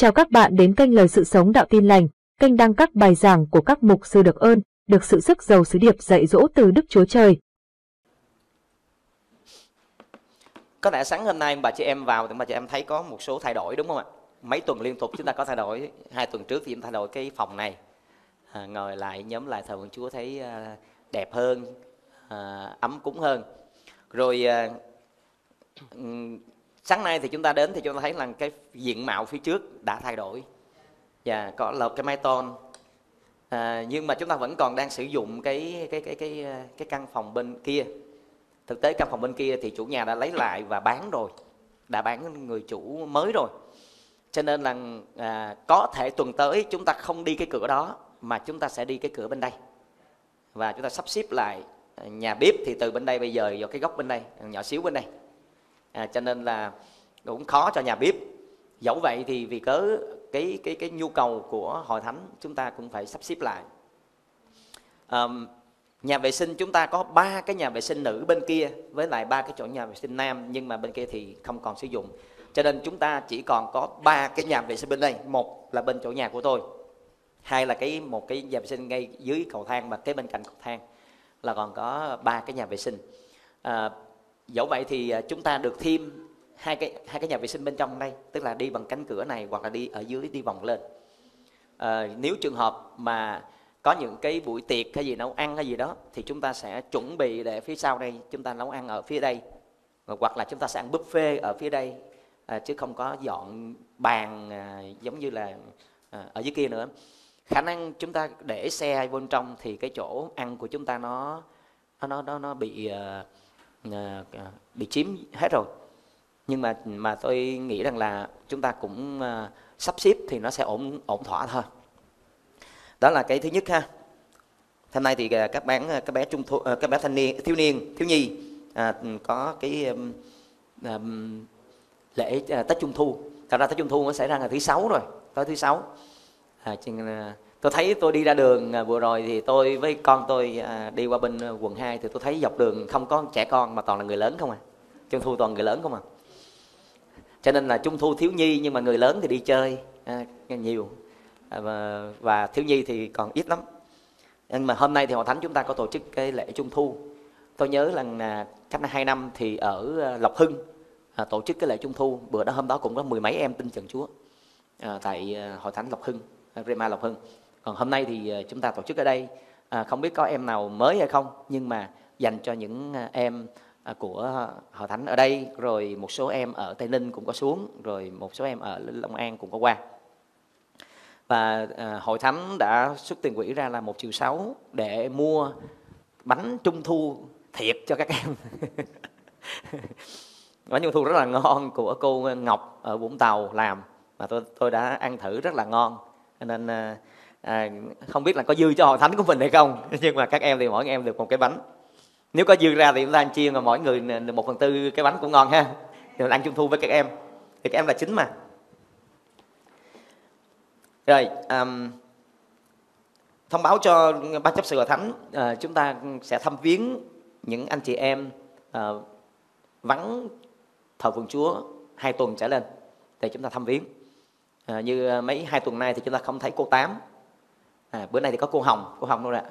Chào các bạn đến kênh Lời Sự Sống Đạo Tin Lành, kênh đăng các bài giảng của các mục sư được ơn, được sự sức giàu sứ điệp dạy dỗ từ Đức Chúa Trời. Có lẽ sáng hôm nay bà chị em vào thì bà chị em thấy có một số thay đổi đúng không ạ? Mấy tuần liên tục chúng ta có thay đổi. 2 tuần trước thì chúng ta thay đổi cái phòng này, ngồi lại nhóm lại thờ phượng Chúa thấy đẹp hơn, ấm cúng hơn. Rồi sáng nay thì chúng ta đến thì chúng ta thấy là cái diện mạo phía trước đã thay đổi và có là cái mái tôn, nhưng mà chúng ta vẫn còn đang sử dụng cái căn phòng bên kia. Thực tế căn phòng bên kia thì chủ nhà đã lấy lại và bán rồi, đã bán người chủ mới rồi. Cho nên là có thể tuần tới chúng ta không đi cái cửa đó mà chúng ta sẽ đi cái cửa bên đây. Và chúng ta sắp xếp lại nhà bếp thì từ bên đây bây giờ vào cái góc bên đây, nhỏ xíu bên đây. Cho nên là cũng khó cho nhà bếp. Dẫu vậy thì vì cớ cái nhu cầu của hội thánh chúng ta cũng phải sắp xếp lại. Nhà vệ sinh chúng ta có 3 cái nhà vệ sinh nữ bên kia với lại 3 cái chỗ nhà vệ sinh nam, nhưng mà bên kia thì không còn sử dụng. Cho nên chúng ta chỉ còn có 3 cái nhà vệ sinh bên đây. Một là bên chỗ nhà của tôi, hai là một cái nhà vệ sinh ngay dưới cầu thang và kế bên cạnh cầu thang là còn có 3 cái nhà vệ sinh. Dẫu vậy thì chúng ta được thêm hai cái nhà vệ sinh bên trong đây, tức là đi bằng cánh cửa này hoặc là đi ở dưới đi vòng lên. Nếu trường hợp mà có những cái buổi tiệc hay gì nấu ăn hay gì đó thì chúng ta sẽ chuẩn bị để phía sau đây chúng ta nấu ăn ở phía đây, hoặc là chúng ta sẽ ăn buffet ở phía đây, chứ không có dọn bàn giống như là ở dưới kia nữa. Khả năng chúng ta để xe bên trong thì cái chỗ ăn của chúng ta nó bị chiếm hết rồi. Nhưng mà tôi nghĩ rằng là chúng ta cũng sắp xếp thì nó sẽ ổn thỏa thôi. Đó là cái thứ nhất ha. Hôm nay thì các bé trung thu, các bé thiếu nhi có cái lễ Tết Trung Thu. Thật ra Tết Trung Thu nó xảy ra ngày thứ 6 rồi, tới thứ 6. Tôi thấy tôi đi ra đường vừa rồi thì tôi với con tôi đi qua bên quận 2 thì tôi thấy dọc đường không có trẻ con mà toàn là người lớn không à. Trung Thu toàn người lớn không à. Cho nên là Trung Thu thiếu nhi nhưng mà người lớn thì đi chơi nhiều. Và thiếu nhi thì còn ít lắm. Nhưng mà hôm nay thì hội thánh chúng ta có tổ chức cái lễ Trung Thu. Tôi nhớ là cách 2 năm thì ở Lộc Hưng tổ chức cái lễ Trung Thu. Bữa đó hôm đó cũng có 10 mấy em tin Trần Chúa tại hội thánh Lộc Hưng, Rema Lộc Hưng. Còn hôm nay thì chúng ta tổ chức ở đây. Không biết có em nào mới hay không, nhưng mà dành cho những em của hội thánh ở đây, rồi một số em ở Tây Ninh cũng có xuống, rồi một số em ở Long An cũng có qua. Và hội thánh đã xuất tiền quỹ ra là 1,6 triệu để mua bánh Trung Thu thiệt cho các em. Bánh Trung Thu rất là ngon của cô Ngọc ở Vũng Tàu làm, mà tôi đã ăn thử rất là ngon. Nên không biết là có dư cho hội thánh của mình hay không, nhưng mà các em thì mỗi em được một cái bánh. Nếu có dư ra thì chúng ta ăn chia, mà mỗi người được 1/4 cái bánh cũng ngon ha. Thì mình ăn Trung Thu với các em, thì các em là chính mà. Rồi, thông báo cho ban chấp sự hội thánh, chúng ta sẽ thăm viếng những anh chị em vắng thờ phượng Chúa 2 tuần trở lên để chúng ta thăm viếng. Như mấy 2 tuần nay thì chúng ta không thấy cô Tám. Bữa nay thì có cô Hồng đâu ạ?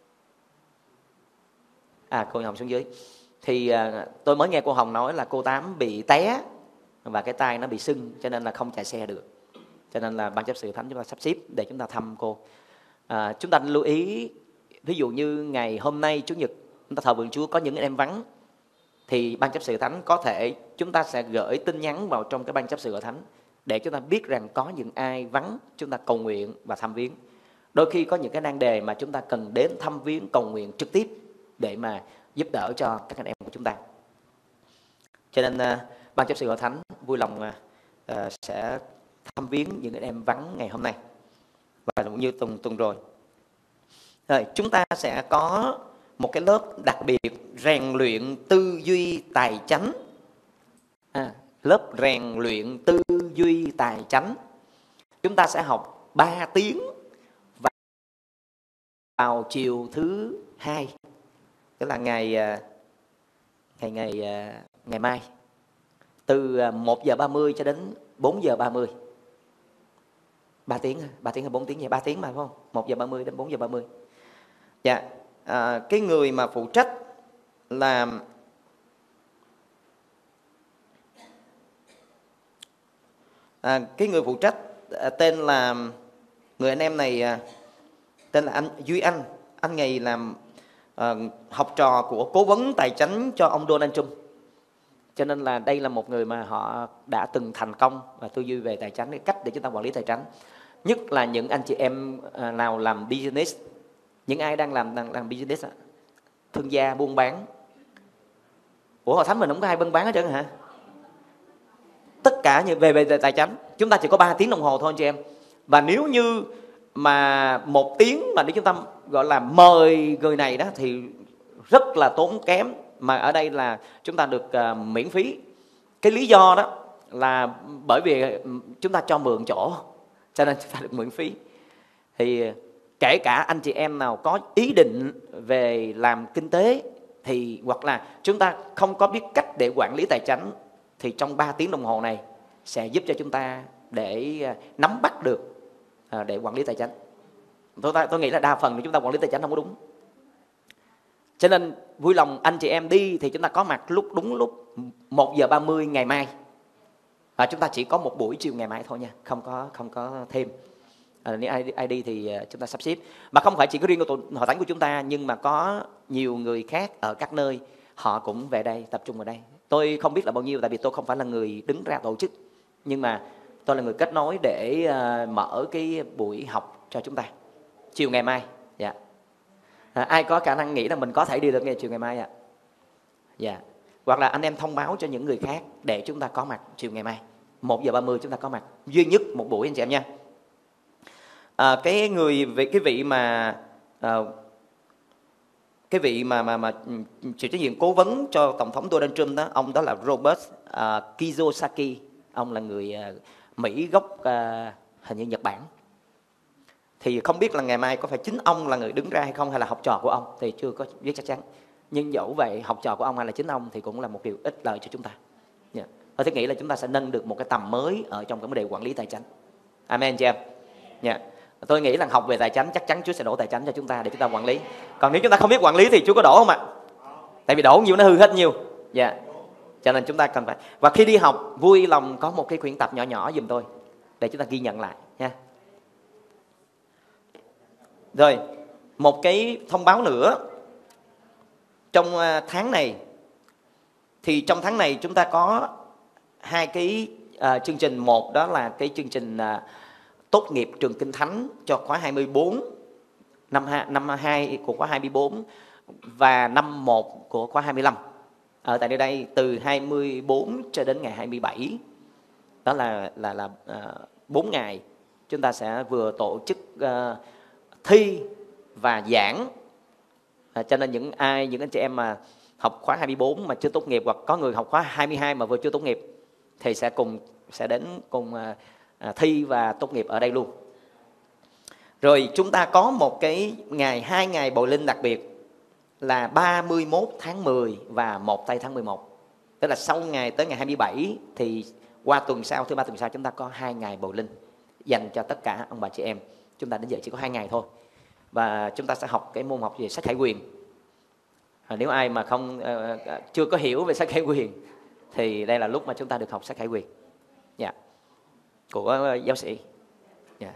Cô Hồng xuống dưới. Thì tôi mới nghe cô Hồng nói là cô Tám bị té và cái tay nó bị sưng, cho nên là không chạy xe được. Cho nên là ban chấp sự thánh chúng ta sắp xếp để chúng ta thăm cô. Chúng ta lưu ý, ví dụ như ngày hôm nay Chủ nhật chúng ta thờ phượng Chúa có những em vắng, thì ban chấp sự thánh có thể chúng ta sẽ gửi tin nhắn vào trong cái ban chấp sự hội thánh để chúng ta biết rằng có những ai vắng, chúng ta cầu nguyện và thăm viếng. Đôi khi có những cái nan đề mà chúng ta cần đến thăm viếng cầu nguyện trực tiếp để mà giúp đỡ cho các anh em của chúng ta. Cho nên ban chấp sự hội thánh vui lòng sẽ thăm viếng những anh em vắng ngày hôm nay và cũng như tuần rồi. Rồi chúng ta sẽ có một cái lớp đặc biệt rèn luyện tư duy tài chánh. Lớp rèn luyện tư duy tài chánh. Chúng ta sẽ học 3 tiếng vào chiều thứ 2, tức là ngày mai, từ 1:30 cho đến 4:30. 3 tiếng, 3 tiếng hay 4 tiếng vậy? 3 tiếng mà phải không? 1 giờ 30 đến 4 giờ 30. Dạ, cái người mà phụ trách là cái người phụ trách tên là, người anh em này tên là anh Duy Anh này làm học trò của cố vấn tài chính cho ông Donald Trump. Cho nên là đây là một người mà họ đã từng thành công và tư duy về tài chính, cái cách để chúng ta quản lý tài chính. Nhất là những anh chị em nào làm business, những ai đang làm business, thương gia buôn bán. Ủa Hội Thánh mình không có ai buôn bán hết trơn hả? Tất cả như về tài chính, chúng ta chỉ có 3 tiếng đồng hồ thôi anh chị em. Và nếu như mà 1 tiếng mà nếu chúng ta gọi là mời người này đó thì rất là tốn kém. Mà ở đây là chúng ta được miễn phí. Cái lý do đó là bởi vì chúng ta cho mượn chỗ, cho nên chúng ta được miễn phí. Thì kể cả anh chị em nào có ý định về làm kinh tế thì hoặc là chúng ta không có biết cách để quản lý tài chính, thì trong 3 tiếng đồng hồ này sẽ giúp cho chúng ta để nắm bắt được để quản lý tài chính. Tôi nghĩ là đa phần chúng ta quản lý tài chính không có đúng. Cho nên vui lòng anh chị em đi thì chúng ta có mặt đúng lúc 1 giờ 30 ngày mai. Và chúng ta chỉ có một buổi chiều ngày mai thôi nha, không có thêm. Nếu ai đi thì chúng ta sắp xếp. Mà không phải chỉ có riêng của Hội Thánh của chúng ta, nhưng mà có nhiều người khác ở các nơi họ cũng về đây, tập trung vào đây. Tôi không biết là bao nhiêu, tại vì tôi không phải là người đứng ra tổ chức, nhưng mà tôi là người kết nối để mở cái buổi học cho chúng ta chiều ngày mai. Dạ. Ai có khả năng nghĩ là mình có thể đi được ngày chiều ngày mai ạ? Dạ. Hoặc là anh em thông báo cho những người khác để chúng ta có mặt chiều ngày mai 1 giờ 30 chúng ta có mặt duy nhất một buổi anh chị em nha. Cái vị mà chịu trách nhiệm cố vấn cho tổng thống Donald Trump đó, ông đó là Robert Kiyosaki. Ông là người Mỹ gốc hình như Nhật Bản. Thì không biết là ngày mai có phải chính ông là người đứng ra hay không, hay là học trò của ông thì chưa có biết chắc chắn. Nhưng dẫu vậy, học trò của ông hay là chính ông thì cũng là một điều ích lợi cho chúng ta. Yeah. Tôi nghĩ là chúng ta sẽ nâng được một cái tầm mới ở trong cái vấn đề quản lý tài chính. Amen chị em. Yeah. Tôi nghĩ là học về tài chính chắc chắn Chúa sẽ đổ tài chính cho chúng ta để chúng ta quản lý. Còn nếu chúng ta không biết quản lý thì Chúa có đổ không ạ? Tại vì đổ nhiều nó hư hết nhiều. Dạ. Cho nên chúng ta cần phải. Và khi đi học, vui lòng có một cái quyển tập nhỏ nhỏ giùm tôi để chúng ta ghi nhận lại nha. Rồi, một cái thông báo nữa. Trong tháng này thì trong tháng này chúng ta có 2 cái chương trình. Một đó là cái chương trình tốt nghiệp trường Kinh Thánh cho khóa 24, năm 2 của khóa 24 và năm 1 của khóa 25. Ở tại nơi đây từ 24 cho đến ngày 27. Đó là 4 ngày chúng ta sẽ vừa tổ chức thi và giảng. Cho nên những anh chị em mà học khóa 24 mà chưa tốt nghiệp, hoặc có người học khóa 22 mà vừa chưa tốt nghiệp thì sẽ đến cùng thi và tốt nghiệp ở đây luôn. Rồi chúng ta có một cái 2 ngày bồi linh đặc biệt là 31 tháng 10 và 1 tây tháng 11. Tức là sau ngày tới ngày 27 thì qua tuần sau, thứ 3 tuần sau chúng ta có 2 ngày bồi linh dành cho tất cả ông bà chị em. Chúng ta đến giờ chỉ có 2 ngày thôi. Và chúng ta sẽ học cái môn học về sách Khải Huyền. Nếu ai mà chưa có hiểu về sách Khải Huyền thì đây là lúc mà chúng ta được học sách Khải Huyền. Dạ. Của giáo sĩ. Dạ.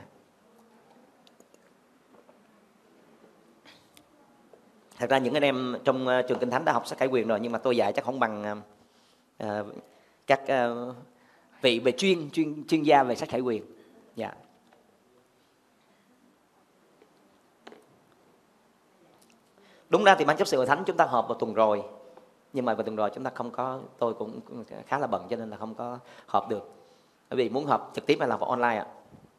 Thật ra những anh em trong trường Kinh Thánh đã học sách Khải Huyền rồi, nhưng mà tôi dạy chắc không bằng các vị về chuyên gia về sách Khải Huyền. Dạ. Đúng ra thì ban chấp sự Hội Thánh chúng ta họp vào tuần rồi, nhưng mà vào tuần rồi chúng ta không có, tôi cũng khá là bận cho nên là không có họp được. Bởi vì muốn họp trực tiếp hay là họp online ạ?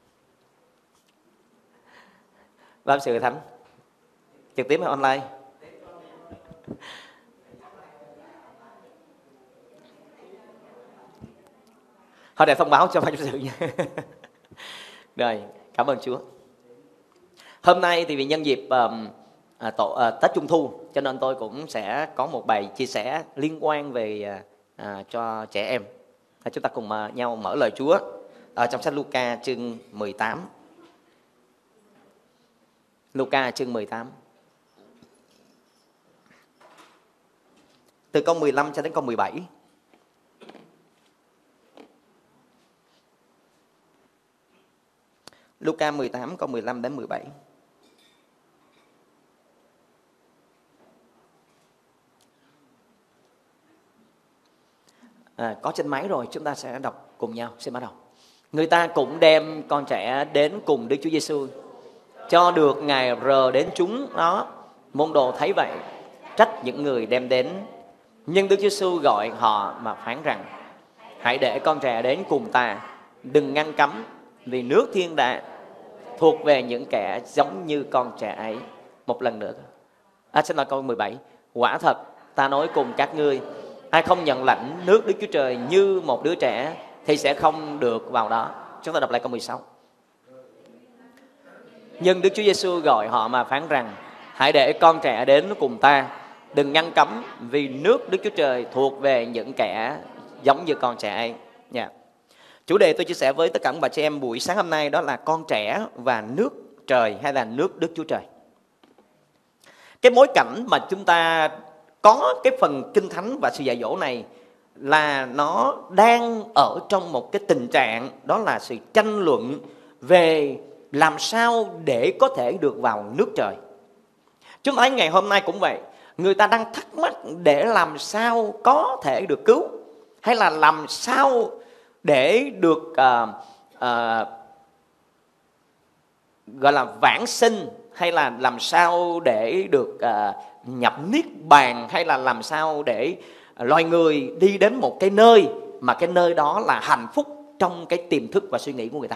Ban chấp sự Hội Thánh trực tiếp hay online? Họ để thông báo cho ban chấp sự nha. Rồi, cảm ơn Chúa. Hôm nay thì vì nhân dịp Tết Trung Thu, cho nên tôi cũng sẽ có một bài chia sẻ liên quan về cho trẻ em. Chúng ta cùng nhau mở lời Chúa ở trong sách Luca chương 18. Luca chương 18. Từ câu 15 cho đến câu 17. Luca 18 câu 15 đến 17. Có trên máy rồi, chúng ta sẽ đọc cùng nhau. Xin bắt đầu. Người ta cũng đem con trẻ đến cùng Đức Chúa Giêsu, cho được Ngài rờ đến chúng nó. Môn đồ thấy vậy, trách những người đem đến. Nhưng Đức Chúa Giêsu gọi họ mà phán rằng: hãy để con trẻ đến cùng ta, đừng ngăn cấm, vì nước thiên đàng thuộc về những kẻ giống như con trẻ ấy. Một lần nữa. Xin lỗi, câu 17. Quả thật ta nói cùng các ngươi, ai không nhận lãnh nước Đức Chúa Trời như một đứa trẻ thì sẽ không được vào đó. Chúng ta đọc lại câu 16. Nhưng Đức Chúa Giêsu gọi họ mà phán rằng: hãy để con trẻ đến cùng ta, đừng ngăn cấm, vì nước Đức Chúa Trời thuộc về những kẻ giống như con trẻ ấy. Chủ đề tôi chia sẻ với tất cả các bà chị em buổi sáng hôm nay đó là con trẻ và nước trời, hay là nước Đức Chúa Trời. Cái bối cảnh mà chúng ta có cái phần Kinh Thánh và sự dạy dỗ này là nó đang ở trong một cái tình trạng đó là sự tranh luận về làm sao để có thể được vào nước trời. Chúng ta thấy ngày hôm nay cũng vậy, người ta đang thắc mắc để làm sao có thể được cứu, hay là làm sao để được gọi là vãng sinh, hay là làm sao để được nhập niết bàn, hay là làm sao để loài người đi đến một cái nơi mà cái nơi đó là hạnh phúc trong cái tiềm thức và suy nghĩ của người ta.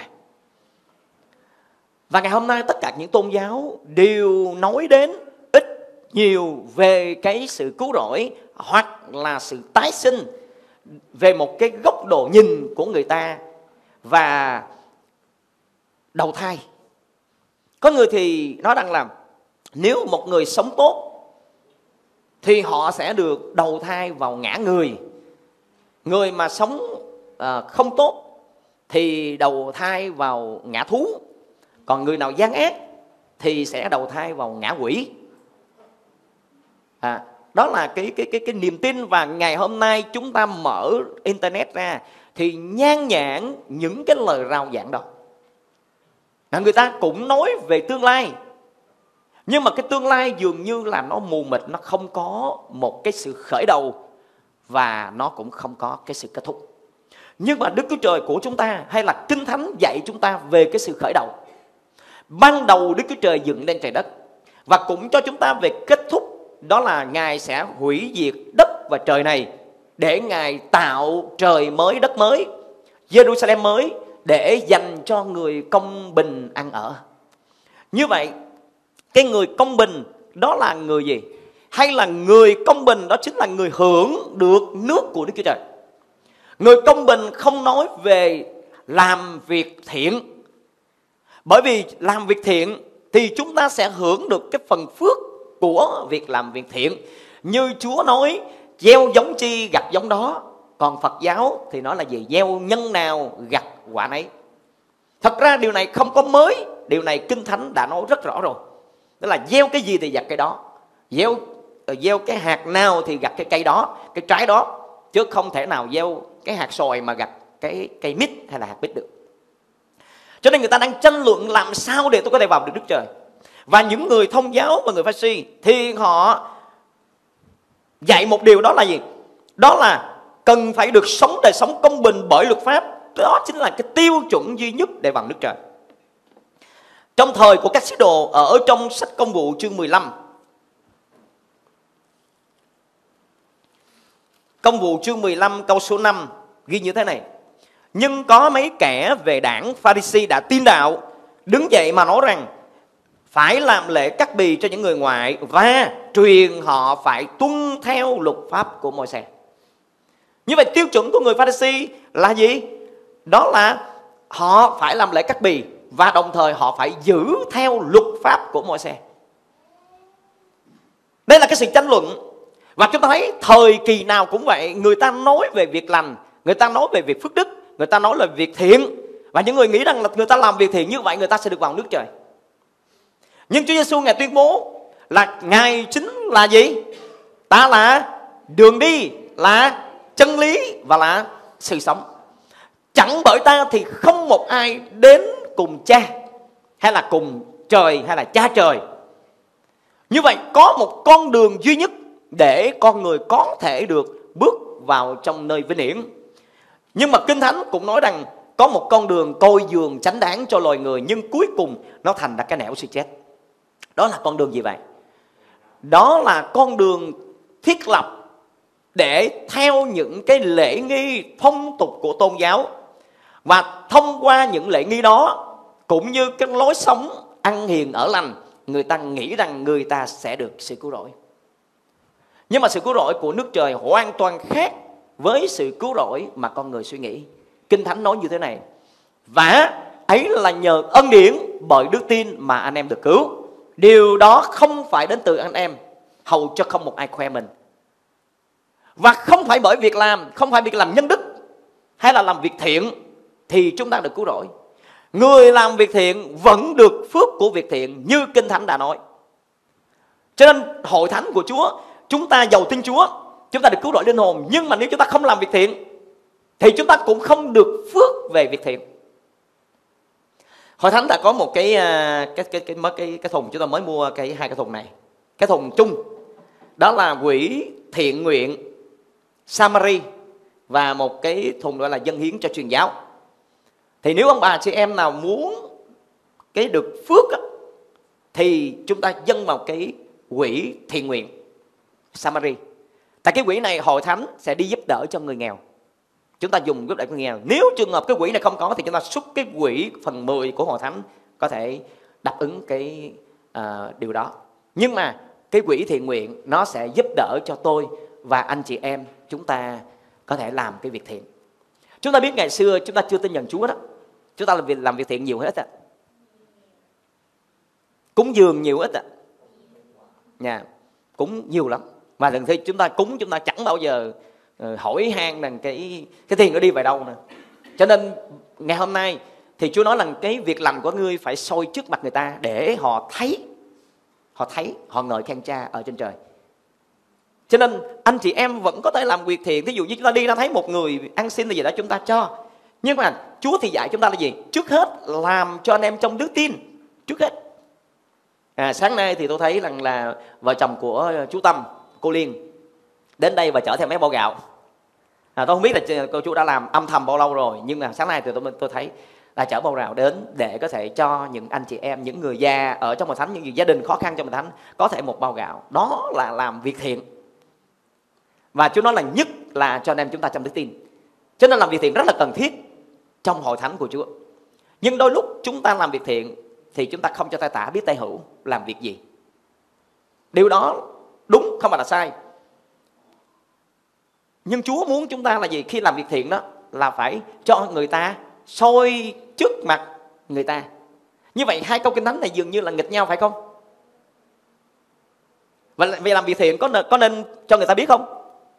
Và ngày hôm nay tất cả những tôn giáo đều nói đến ít nhiều về cái sự cứu rỗi hoặc là sự tái sinh, về một cái góc độ nhìn của người ta và đầu thai. Có người thì nói rằng là nếu một người sống tốt thì họ sẽ được đầu thai vào ngã người. Người mà sống không tốt thì đầu thai vào ngã thú. Còn người nào gian ác thì sẽ đầu thai vào ngã quỷ. Đó là cái niềm tin. Và ngày hôm nay chúng ta mở internet ra thì nhan nhản những cái lời rao giảng đó. Người ta cũng nói về tương lai, nhưng mà cái tương lai dường như là nó mù mịt, nó không có một cái sự khởi đầu và nó cũng không có cái sự kết thúc. Nhưng mà Đức Chúa Trời của chúng ta hay là Kinh Thánh dạy chúng ta về cái sự khởi đầu. Ban đầu Đức Chúa Trời dựng lên trời đất, và cũng cho chúng ta về kết thúc, đó là Ngài sẽ hủy diệt đất và trời này để Ngài tạo trời mới, đất mới, Jerusalem mới, để dành cho người công bình ăn ở. Như vậy, cái người công bình đó là người gì? Hay là người công bình đó chính là người hưởng được nước của Đức Chúa Trời. Người công bình không nói về làm việc thiện, bởi vì làm việc thiện thì chúng ta sẽ hưởng được cái phần phước của việc làm việc thiện. Như Chúa nói, gieo giống chi gặt giống đó. Còn Phật giáo thì nói là gì? Gieo nhân nào gặt quả nấy. Thật ra điều này không có mới, điều này Kinh Thánh đã nói rất rõ rồi. Đó là gieo cái gì thì gặt cái đó. Gieo cái hạt nào thì gặt cái cây đó, cái trái đó. Chứ không thể nào gieo cái hạt xoài mà gặt cái cây mít hay là hạt mít được. Cho nên người ta đang tranh luận làm sao để tôi có thể vào được Đức Trời. Và những người Thông giáo và người Pha-ri thì họ dạy một điều, đó là gì? Đó là cần phải được sống đời sống công bình bởi luật pháp. Đó chính là cái tiêu chuẩn duy nhất để vào nước trời. Trong thời của các sứ đồ, ở trong sách Công vụ chương 15, Công vụ chương 15 câu số 5 ghi như thế này: nhưng có mấy kẻ về đảng Pha-ri-si đã tin đạo, đứng dậy mà nói rằng phải làm lễ cắt bì cho những người ngoại và truyền họ phải tuân theo luật pháp của Môi-se. Như vậy tiêu chuẩn của người Pha-ri-si là gì? Đó là họ phải làm lễ cắt bì và đồng thời họ phải giữ theo luật pháp của Môi-se. Đây là cái sự tranh luận. Và chúng ta thấy thời kỳ nào cũng vậy, người ta nói về việc lành, người ta nói về việc phước đức, người ta nói là việc thiện. Và những người nghĩ rằng là người ta làm việc thiện như vậy người ta sẽ được vào nước trời. Nhưng Chúa Giêsu Ngài tuyên bố là Ngài chính là gì? Ta là đường đi, là chân lý và là sự sống. Chẳng bởi ta thì không một ai đến cùng Cha, hay là cùng trời, hay là Cha trời. Như vậy có một con đường duy nhất để con người có thể được bước vào trong nơi vinh hiển. Nhưng mà Kinh Thánh cũng nói rằng có một con đường côi dường chánh đáng cho loài người, nhưng cuối cùng nó thành ra cái nẻo sự chết. Đó là con đường gì vậy? Đó là con đường thiết lập để theo những cái lễ nghi phong tục của tôn giáo. Và thông qua những lễ nghi đó, cũng như cái lối sống ăn hiền ở lành, người ta nghĩ rằng người ta sẽ được sự cứu rỗi. Nhưng mà sự cứu rỗi của nước trời hoàn toàn khác với sự cứu rỗi mà con người suy nghĩ. Kinh Thánh nói như thế này: và ấy là nhờ ân điển bởi đức tin mà anh em được cứu. Điều đó không phải đến từ anh em, hầu cho không một ai khoe mình. Và không phải bởi việc làm, không phải việc làm nhân đức hay là làm việc thiện thì chúng ta được cứu rỗi. Người làm việc thiện vẫn được phước của việc thiện, như Kinh Thánh đã nói. Cho nên hội thánh của Chúa, chúng ta giàu tin Chúa, chúng ta được cứu rỗi linh hồn. Nhưng mà nếu chúng ta không làm việc thiện thì chúng ta cũng không được phước về việc thiện. Hội thánh đã có một cái thùng, chúng ta mới mua hai cái thùng này. Cái thùng chung đó là quỹ thiện nguyện Samari, và một cái thùng gọi là dân hiến cho truyền giáo. Thì nếu ông bà chị em nào muốn cái được phước á, thì chúng ta dâng vào cái quỹ thiện nguyện Samari. Tại cái quỹ này hội thánh sẽ đi giúp đỡ cho người nghèo. Chúng ta dùng giúp đỡ người nghèo. Nếu trường hợp cái quỹ này không có thì chúng ta xuất cái quỹ phần 10 của hội thánh có thể đáp ứng cái điều đó. Nhưng mà cái quỹ thiện nguyện nó sẽ giúp đỡ cho tôi và anh chị em chúng ta có thể làm cái việc thiện. Chúng ta biết ngày xưa chúng ta chưa tin nhận Chúa đó, chúng ta làm việc thiện nhiều hết á, cúng dường nhiều ít á, cúng nhiều lắm. Mà lần khi chúng ta cúng, chúng ta chẳng bao giờ hỏi han rằng cái tiền nó đi về đâu nè. Cho nên ngày hôm nay thì Chúa nói rằng cái việc làm của ngươi phải soi trước mặt người ta để họ thấy, họ ngợi khen Cha ở trên trời. Cho nên anh chị em vẫn có thể làm việc thiện. Thí dụ như chúng ta đi ra thấy một người ăn xin là gì đó chúng ta cho. Nhưng mà Chúa thì dạy chúng ta là gì? Trước hết làm cho anh em trong đức tin. Trước hết. Sáng nay thì tôi thấy rằng là vợ chồng của chú Tâm, cô Liên đến đây và chở theo mấy bao gạo. Tôi không biết là cô chú đã làm âm thầm bao lâu rồi, nhưng mà sáng nay thì tôi thấy là chở bao gạo đến để có thể cho những anh chị em, những người già ở trong hội thánh, những gia đình khó khăn trong hội thánh có thể một bao gạo. Đó là làm việc thiện. Và Chúa nói là nhất là cho anh em chúng ta trong đức tin. Cho nên làm việc thiện rất là cần thiết trong hội thánh của Chúa. Nhưng đôi lúc chúng ta làm việc thiện thì chúng ta không cho tay tả biết tay hữu làm việc gì. Điều đó đúng, không phải là sai. Nhưng Chúa muốn chúng ta là gì? Khi làm việc thiện đó là phải cho người ta soi trước mặt người ta. Như vậy hai câu Kinh Thánh này dường như là nghịch nhau, phải không? Và vì làm việc thiện có nên cho người ta biết không?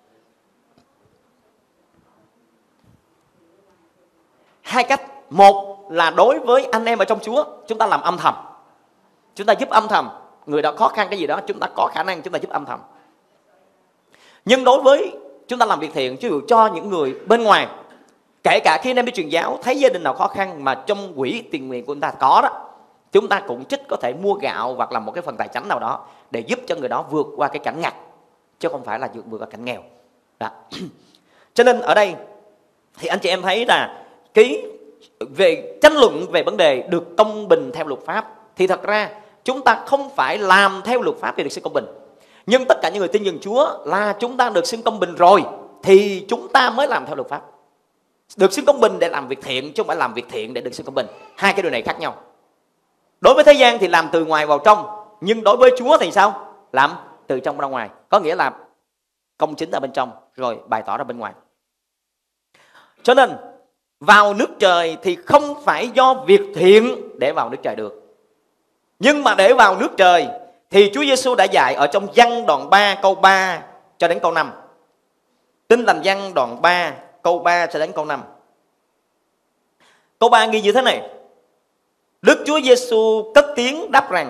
Hai cách. Một là đối với anh em ở trong Chúa, chúng ta làm âm thầm, chúng ta giúp âm thầm. Người đó khó khăn cái gì đó, chúng ta có khả năng chúng ta giúp âm thầm. Nhưng đối với chúng ta làm việc thiện, ví dụ cho những người bên ngoài, kể cả khi anh em đi truyền giáo thấy gia đình nào khó khăn mà trong quỹ tiền nguyện của chúng ta có đó, chúng ta cũng trích có thể mua gạo hoặc là một cái phần tài chánh nào đó để giúp cho người đó vượt qua cái cảnh ngặt, chứ không phải là vượt qua cảnh nghèo đó. Cho nên ở đây thì anh chị em thấy là về tranh luận về vấn đề được công bình theo luật pháp, thì thật ra chúng ta không phải làm theo luật pháp để được xưng công bình. Nhưng tất cả những người tin nhận Chúa là chúng ta được xưng công bình rồi thì chúng ta mới làm theo luật pháp. Được xưng công bình để làm việc thiện, chứ không phải làm việc thiện để được xưng công bình. Hai cái điều này khác nhau. Đối với thế gian thì làm từ ngoài vào trong, nhưng đối với Chúa thì sao? Làm từ trong ra ngoài. Có nghĩa là công chính ở bên trong rồi bày tỏ ra bên ngoài. Cho nên vào nước trời thì không phải do việc thiện để vào nước trời được. Nhưng mà để vào nước trời thì Chúa Giêsu đã dạy ở trong Giăng đoạn 3 câu 3 cho đến câu 5. Tin lành Giăng đoạn 3 câu 3 cho đến câu 5. Câu 3 ghi như thế này: Đức Chúa Giêsu cất tiếng đáp rằng: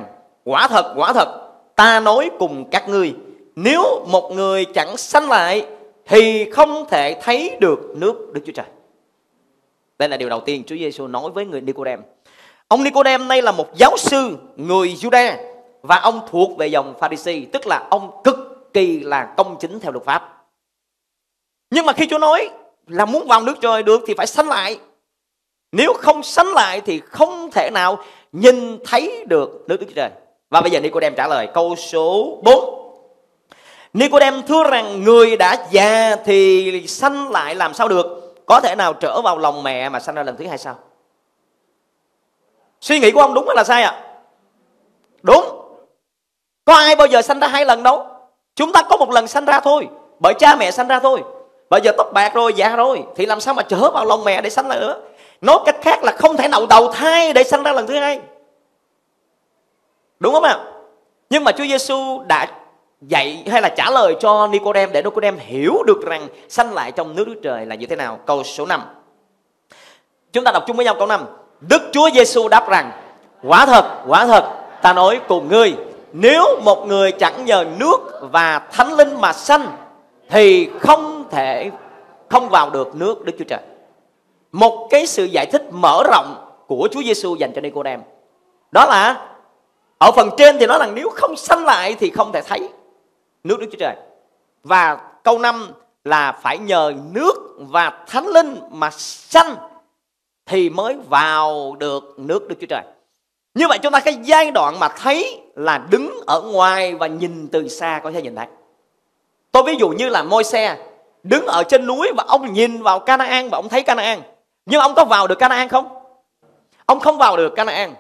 quả thật, ta nói cùng các ngươi, nếu một người chẳng sanh lại thì không thể thấy được nước Đức Chúa Trời. Đây là điều đầu tiên Chúa Giêsu nói với người Nicôđêm. Ông Nicôđêm đây là một giáo sư người Juda và ông thuộc về dòng Pha-ri-si, tức là ông cực kỳ là công chính theo luật pháp. Nhưng mà khi Chúa nói là muốn vào nước trời được thì phải sanh lại. Nếu không sanh lại thì không thể nào nhìn thấy được nước Đức Chúa Trời. Và bây giờ Nicôđêm trả lời câu số 4. Nicôđêm thưa rằng người đã già thì sanh lại làm sao được? Có thể nào trở vào lòng mẹ mà sanh ra lần thứ hai sao? Suy nghĩ của ông đúng hay là sai ạ? Đúng. Có ai bao giờ sanh ra hai lần đâu. Chúng ta có một lần sanh ra thôi, bởi cha mẹ sanh ra thôi. Bây giờ tóc bạc rồi, già rồi, thì làm sao mà trở vào lòng mẹ để sanh lại nữa? Nói cách khác là không thể nào đầu thai để sanh ra lần thứ hai. Đúng không ạ? Nhưng mà Chúa Giêsu đã dạy hay là trả lời cho Nicôđêm để Nicôđêm hiểu được rằng sanh lại trong nước Đức Trời là như thế nào. Câu số 5. Chúng ta đọc chung với nhau câu 5. Đức Chúa Giêsu đáp rằng: quả thật, ta nói cùng ngươi, nếu một người chẳng nhờ nước và Thánh Linh mà sanh thì không vào được nước Đức Chúa Trời. Một cái sự giải thích mở rộng của Chúa Giêsu dành cho Nicôđêm. Đó là ở phần trên thì nói rằng nếu không sanh lại thì không thể thấy nước Đức Chúa Trời. Và câu 5 là phải nhờ nước và Thánh Linh mà sanh thì mới vào được nước Đức Chúa Trời. Như vậy chúng ta cái giai đoạn mà thấy là đứng ở ngoài và nhìn từ xa có thể nhìn thấy. Tôi ví dụ như là Môi-se đứng ở trên núi và ông nhìn vào Ca-na-an và ông thấy Ca-na-an. Nhưng ông có vào được Ca-na-an không? Ông không vào được Ca-na-an.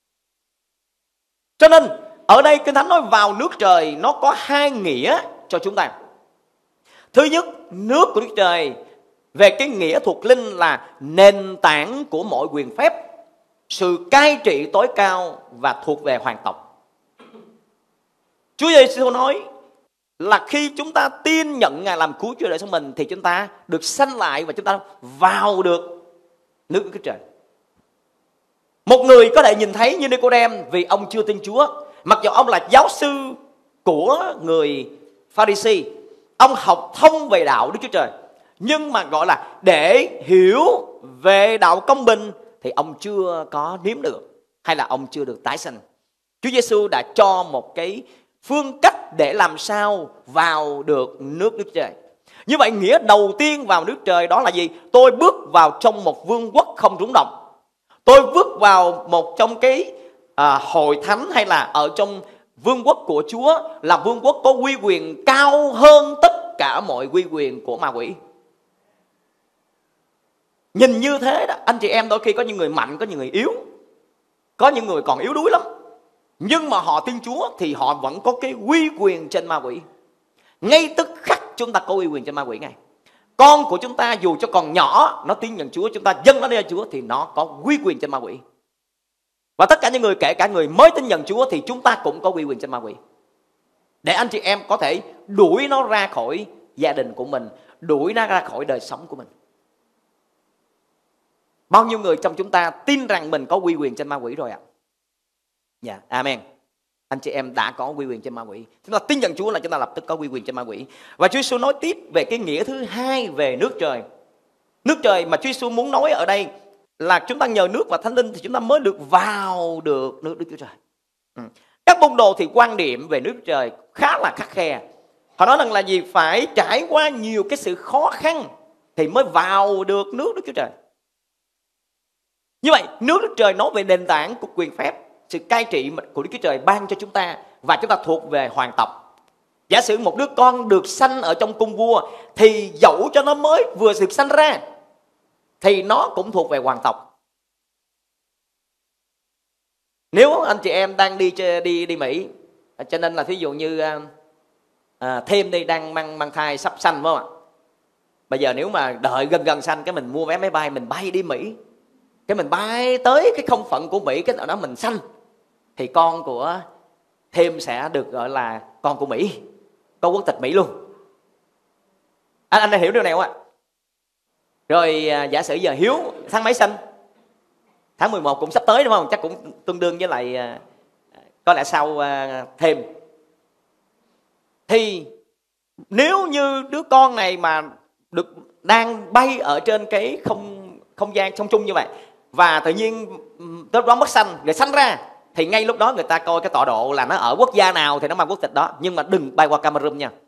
Cho nên ở đây Kinh Thánh nói vào nước trời nó có hai nghĩa cho chúng ta. Thứ nhất, nước của Đức Trời về cái nghĩa thuộc linh là nền tảng của mọi quyền phép, sự cai trị tối cao và thuộc về hoàng tộc. Chúa Giêsu nói là khi chúng ta tin nhận Ngài làm cứu Chúa đời sống mình thì chúng ta được sanh lại và chúng ta vào được nước Đức Trời. Một người có thể nhìn thấy như Nicôđêm vì ông chưa tin Chúa, mặc dù ông là giáo sư của người Pha-ri-si, ông học thông về đạo Đức Chúa Trời, nhưng mà gọi là để hiểu về đạo công bình thì ông chưa có nếm được, hay là ông chưa được tái sanh. Chúa Giêsu đã cho một cái phương cách để làm sao vào được nước Đức Trời. Như vậy nghĩa đầu tiên vào nước trời đó là gì? Tôi bước vào trong một vương quốc không rúng động. Tôi bước vào một trong cái hội thánh hay là ở trong vương quốc của Chúa, là vương quốc có uy quyền cao hơn tất cả mọi uy quyền của ma quỷ. Nhìn như thế đó, anh chị em đôi khi có những người mạnh, có những người yếu, có những người còn yếu đuối lắm, nhưng mà họ tin Chúa thì họ vẫn có cái uy quyền trên ma quỷ. Ngay tức khắc chúng ta có uy quyền trên ma quỷ ngay. Con của chúng ta dù cho còn nhỏ, nó tin nhận Chúa, chúng ta dâng nó đi cho Chúa thì nó có uy quyền trên ma quỷ. Và tất cả những người, kể cả người mới tin nhận Chúa thì chúng ta cũng có uy quyền trên ma quỷ. Để anh chị em có thể đuổi nó ra khỏi gia đình của mình, đuổi nó ra khỏi đời sống của mình. Bao nhiêu người trong chúng ta tin rằng mình có uy quyền trên ma quỷ rồi ạ? Dạ, amen. Anh chị em đã có uy quyền trên ma quỷ. Chúng ta tin nhận Chúa là chúng ta lập tức có uy quyền trên ma quỷ. Và Chúa Giêsu nói tiếp về cái nghĩa thứ hai về nước trời. Nước trời mà Chúa Giêsu muốn nói ở đây là chúng ta nhờ nước và Thánh Linh thì chúng ta mới được vào được nước Đức Chúa Trời. Các môn đồ thì quan điểm về nước trời khá là khắt khe. Họ nói rằng là gì? Phải trải qua nhiều cái sự khó khăn thì mới vào được nước Đức Chúa Trời. Như vậy nước Đức Trời nói về nền tảng của quyền phép, sự cai trị của Đức Chúa Trời ban cho chúng ta, và chúng ta thuộc về hoàng tộc. Giả sử một đứa con được sanh ở trong cung vua thì dẫu cho nó mới vừa được sanh ra thì nó cũng thuộc về hoàng tộc. Nếu anh chị em đang đi Mỹ, cho nên là thí dụ như Thêm đi đang mang thai sắp sanh, phải không ạ? Bây giờ nếu mà đợi gần sanh cái mình mua vé máy bay, mình bay đi Mỹ, cái mình bay tới cái không phận của Mỹ, cái ở đó mình sanh thì con của Thêm sẽ được gọi là con của Mỹ, có quốc tịch Mỹ luôn. Anh đã hiểu điều này không ạ? Rồi giả sử giờ Hiếu tháng mấy sanh? Tháng 11 cũng sắp tới đúng không? Chắc cũng tương đương với lại có lẽ sau thêm. Thì nếu như đứa con này mà đang bay ở trên cái không gian song trung như vậy, và tự nhiên tới đó mất sanh rồi sanh ra, thì ngay lúc đó người ta coi cái tọa độ là nó ở quốc gia nào thì nó mang quốc tịch đó. Nhưng mà đừng bay qua Cameroon nha.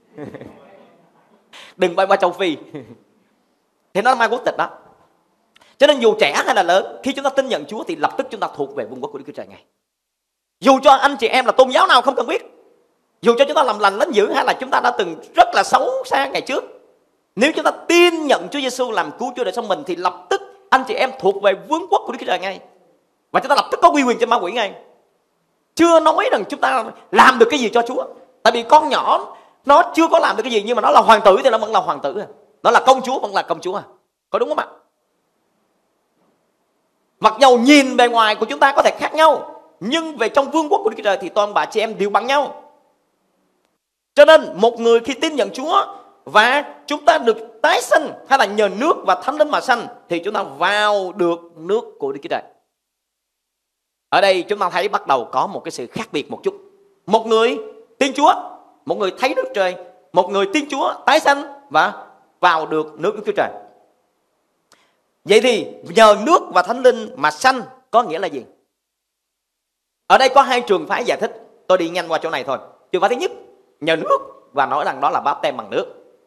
Đừng bay qua châu Phi. Thì nó mang quốc tịch đó. Cho nên dù trẻ hay là lớn, khi chúng ta tin nhận Chúa thì lập tức chúng ta thuộc về vương quốc của Đức Chúa Trời ngay. Dù cho anh chị em là tôn giáo nào không cần biết, dù cho chúng ta làm lành lánh dữ hay là chúng ta đã từng rất là xấu xa ngày trước, nếu chúng ta tin nhận Chúa Giêsu làm cứu Chúa đời sống mình thì lập tức anh chị em thuộc về vương quốc của Đức Chúa Trời ngay. Và chúng ta lập tức có uy quyền trên ma quỷ ngay. Chưa nói rằng chúng ta làm được cái gì cho Chúa. Tại vì con nhỏ nó chưa có làm được cái gì, nhưng mà nó là hoàng tử thì nó vẫn là hoàng tử. Nó là công chúa vẫn là công chúa. Có đúng không ạ? Mặc dầu nhìn bề ngoài của chúng ta có thể khác nhau, nhưng về trong vương quốc của Đức Chúa Trời thì toàn bà chị em đều bằng nhau. Cho nên một người khi tin nhận Chúa và chúng ta được tái sanh hay là nhờ nước và Thánh Linh mà sanh, thì chúng ta vào được nước của Đức Chúa Trời. Ở đây chúng ta thấy bắt đầu có một cái sự khác biệt một chút. Một người tin Chúa, một người thấy Đức Trời, một người tin Chúa tái sanh và vào được nước Đức Chúa Trời. Vậy thì nhờ nước và Thánh Linh mà sanh có nghĩa là gì? Ở đây có hai trường phái giải thích. Tôi đi nhanh qua chỗ này thôi. Trường phái thứ nhất, nhờ nước và nói rằng đó là báp têm bằng nước.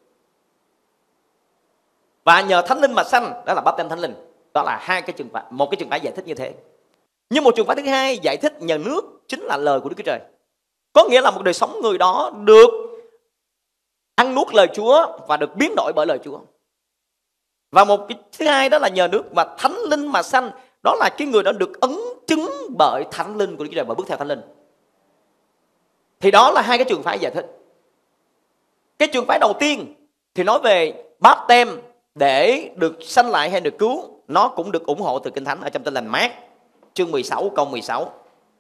Và nhờ Thánh Linh mà sanh, đó là báp têm Thánh Linh. Đó là hai cái trường phái, một cái trường phái giải thích như thế. Nhưng một trường phái thứ hai giải thích nhờ nước chính là lời của Đức Chúa Trời. Có nghĩa là một đời sống người đó được ăn nuốt lời Chúa và được biến đổi bởi lời Chúa. Và một cái thứ hai đó là nhờ nước và Thánh Linh mà sanh, đó là cái người đó được ấn chứng bởi Thánh Linh của Đức Chúa Trời và bước theo Thánh Linh. Thì đó là hai cái trường phái giải thích. Cái trường phái đầu tiên thì nói về báp têm để được sanh lại hay được cứu, nó cũng được ủng hộ từ Kinh Thánh ở trong Tin Lành Mác chương 16 câu 16.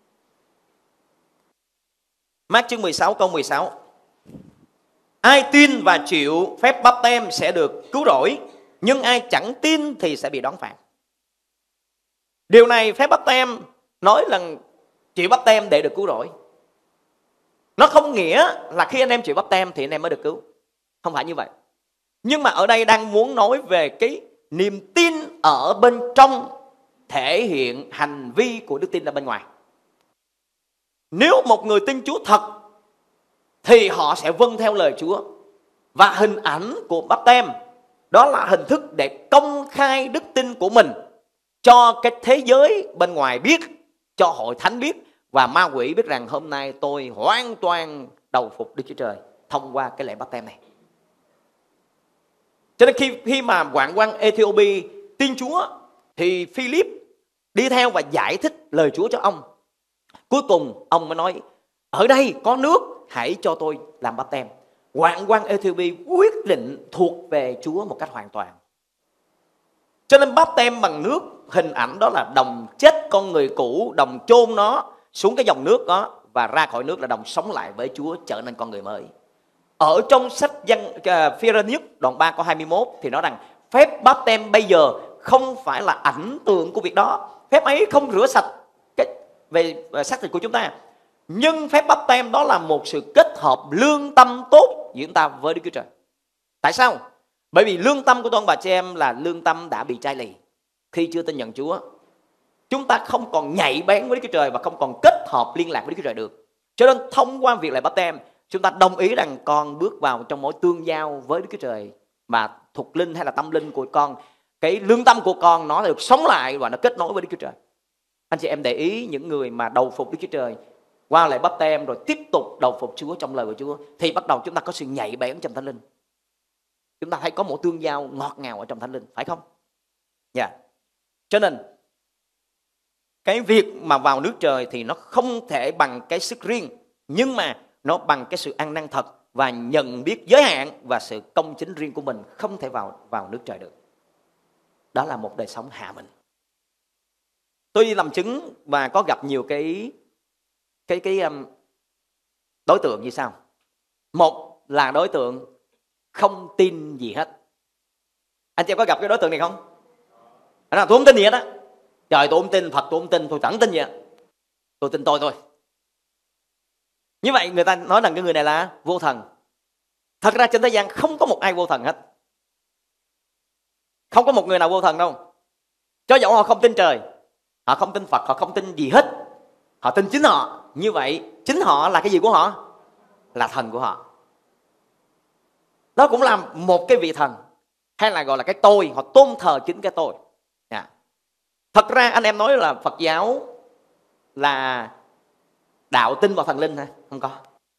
Mác chương 16 câu 16. Ai tin và chịu phép báp têm sẽ được cứu rỗi, nhưng ai chẳng tin thì sẽ bị đoán phạt. Điều này phép báp têm nói là chịu báp têm để được cứu rỗi. Nó không nghĩa là khi anh em chịu báp têm thì anh em mới được cứu. Không phải như vậy. Nhưng mà ở đây đang muốn nói về cái niềm tin ở bên trong thể hiện hành vi của đức tin ở bên ngoài. Nếu một người tin Chúa thật thì họ sẽ vâng theo lời Chúa. Và hình ảnh của báp têm đó là hình thức để công khai đức tin của mình cho cái thế giới bên ngoài biết, cho hội thánh biết và ma quỷ biết rằng hôm nay tôi hoàn toàn đầu phục Đức Chúa Trời thông qua cái lễ báp têm này. Cho nên khi mà Hoạn quan Ethiopia tin Chúa thì Philip đi theo và giải thích lời Chúa cho ông. Cuối cùng ông mới nói: ở đây có nước, hãy cho tôi làm báp têm. Hoạn quan Ethiopia quyết định thuộc về Chúa một cách hoàn toàn. Cho nên báp têm bằng nước, hình ảnh đó là đồng chết con người cũ, đồng chôn nó xuống cái dòng nước đó, và ra khỏi nước là đồng sống lại với Chúa, trở nên con người mới. Ở trong sách Phi-rơ-nhất đoạn 3 câu 21 thì nói rằng phép báp têm bây giờ không phải là ảnh tượng của việc đó. Phép ấy không rửa sạch về xác thịt của chúng ta. Nhưng phép báp têm đó là một sự kết hợp lương tâm tốt giữa chúng ta với Đức Chúa Trời. Tại sao? Bởi vì lương tâm của tôi bà chị em là lương tâm đã bị chai lì khi chưa tin nhận Chúa. Chúng ta không còn nhạy bén với Đức Chúa Trời và không còn kết hợp liên lạc với Đức Chúa Trời được. Cho nên thông qua việc lễ báp têm, chúng ta đồng ý rằng con bước vào trong mối tương giao với Đức Chúa Trời, mà thuộc linh hay là tâm linh của con, cái lương tâm của con nó được sống lại và nó kết nối với Đức Chúa Trời. Anh chị em để ý những người mà đầu phục Đức Chúa Trời qua lễ báp têm rồi tiếp tục đầu phục Chúa trong lời của Chúa thì bắt đầu chúng ta có sự nhạy bén trong Thánh Linh. Chúng ta thấy có một tương giao ngọt ngào ở trong Thánh Linh, phải không? Dạ. Cho nên cái việc mà vào nước Trời thì nó không thể bằng cái sức riêng, nhưng mà nó bằng cái sự ăn năn thật và nhận biết giới hạn và sự công chính riêng của mình, không thể vào nước Trời được. Đó là một đời sống hạ mình. Tôi đi làm chứng và có gặp nhiều cái đối tượng như sau. Một là đối tượng không tin gì hết. Anh chị em có gặp cái đối tượng này không? Tôi không tin gì hết á. Trời, tôi không tin Phật, tôi không tin, tôi chẳng tin gì hết. Tôi tin tôi thôi. Như vậy người ta nói rằng cái người này là vô thần. Thật ra trên thế gian không có một ai vô thần hết. Không có một người nào vô thần đâu. Cho dẫu họ không tin trời, họ không tin Phật, họ không tin gì hết, họ tin chính họ. Như vậy chính họ là cái gì của họ? Là thần của họ. Đó cũng là một cái vị thần, hay là gọi là cái tôi. Họ tôn thờ chính cái tôi. Thật ra anh em nói là Phật giáo là đạo tin vào thần linh hả? Không có.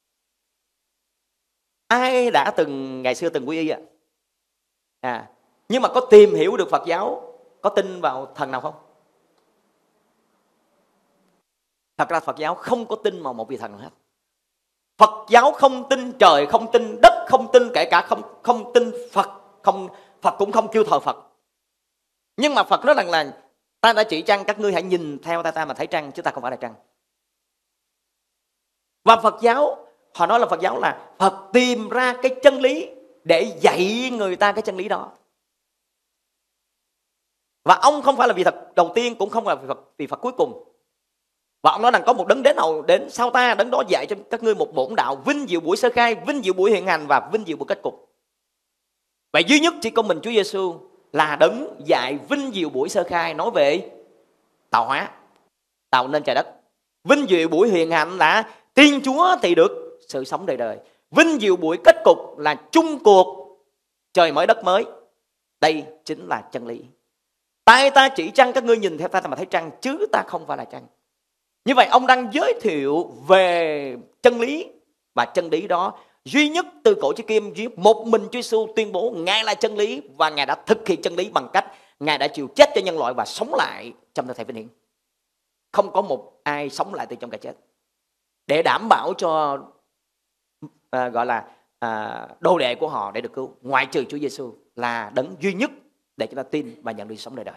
Ai đã từng ngày xưa từng quy y ạ? Nhưng mà có tìm hiểu được Phật giáo, có tin vào thần nào không? Thật ra Phật giáo không có tin vào một vị thần nào hết. Phật giáo không tin trời, không tin đất, không tin kể cả không tin Phật, Phật cũng không kêu thờ Phật. Nhưng mà Phật nói rằng là ta đã chỉ trăng, các ngươi hãy nhìn theo ta mà thấy trăng, chứ ta không phải là trăng. Và Phật giáo, họ nói là Phật giáo là Phật tìm ra cái chân lý để dạy người ta cái chân lý đó. Và ông không phải là vị Phật đầu tiên, cũng không là vị Phật cuối cùng. Và ông nói rằng có một đấng đến sau ta, đấng đó dạy cho các ngươi một bổn đạo, vinh diệu buổi sơ khai, vinh diệu buổi hiện hành và vinh diệu buổi kết cục. Vậy duy nhất chỉ có mình Chúa Giêsu là đấng dạy vinh diệu buổi sơ khai, nói về tạo hóa, tạo nên trời đất. Vinh diệu buổi hiện hành là Thiên Chúa thì được sự sống đời đời. Vinh diệu buổi kết cục là chung cuộc trời mới đất mới. Đây chính là chân lý. Tai ta chỉ trăng, các ngươi nhìn theo ta mà thấy trăng, chứ ta không phải là trăng. Như vậy ông đang giới thiệu về chân lý, và chân lý đó duy nhất từ cổ chí kim, duy một mình Chúa Giêsu tuyên bố Ngài là chân lý, và Ngài đã thực hiện chân lý bằng cách Ngài đã chịu chết cho nhân loại và sống lại trong thân thể vinh hiển. Không có một ai sống lại từ trong cái chết để đảm bảo cho gọi là đồ đệ của họ để được cứu, ngoại trừ Chúa Giêsu là đấng duy nhất để chúng ta tin và nhận được sống đời đời.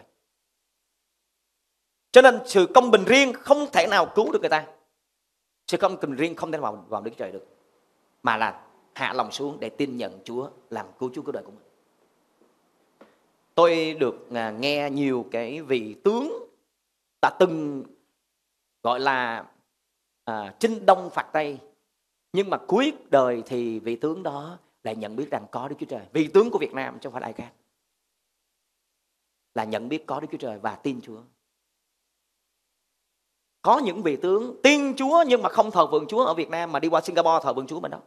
Cho nên sự công bình riêng không thể nào cứu được người ta. Sự công bình riêng không thể vào Đức Trời được, mà là hạ lòng xuống để tin nhận Chúa làm cứu Chúa cứu đời của mình. Tôi được nghe nhiều cái vị tướng đã từng gọi là chinh Đông phạt Tây, nhưng mà cuối đời thì vị tướng đó lại nhận biết rằng có Đức Chúa Trời. Vị tướng của Việt Nam chứ không phải ai khác, là nhận biết có Đức Chúa Trời và tin Chúa. Có những vị tướng tin Chúa nhưng mà không thờ phượng Chúa ở Việt Nam, mà đi qua Singapore thờ phượng Chúa bên đó.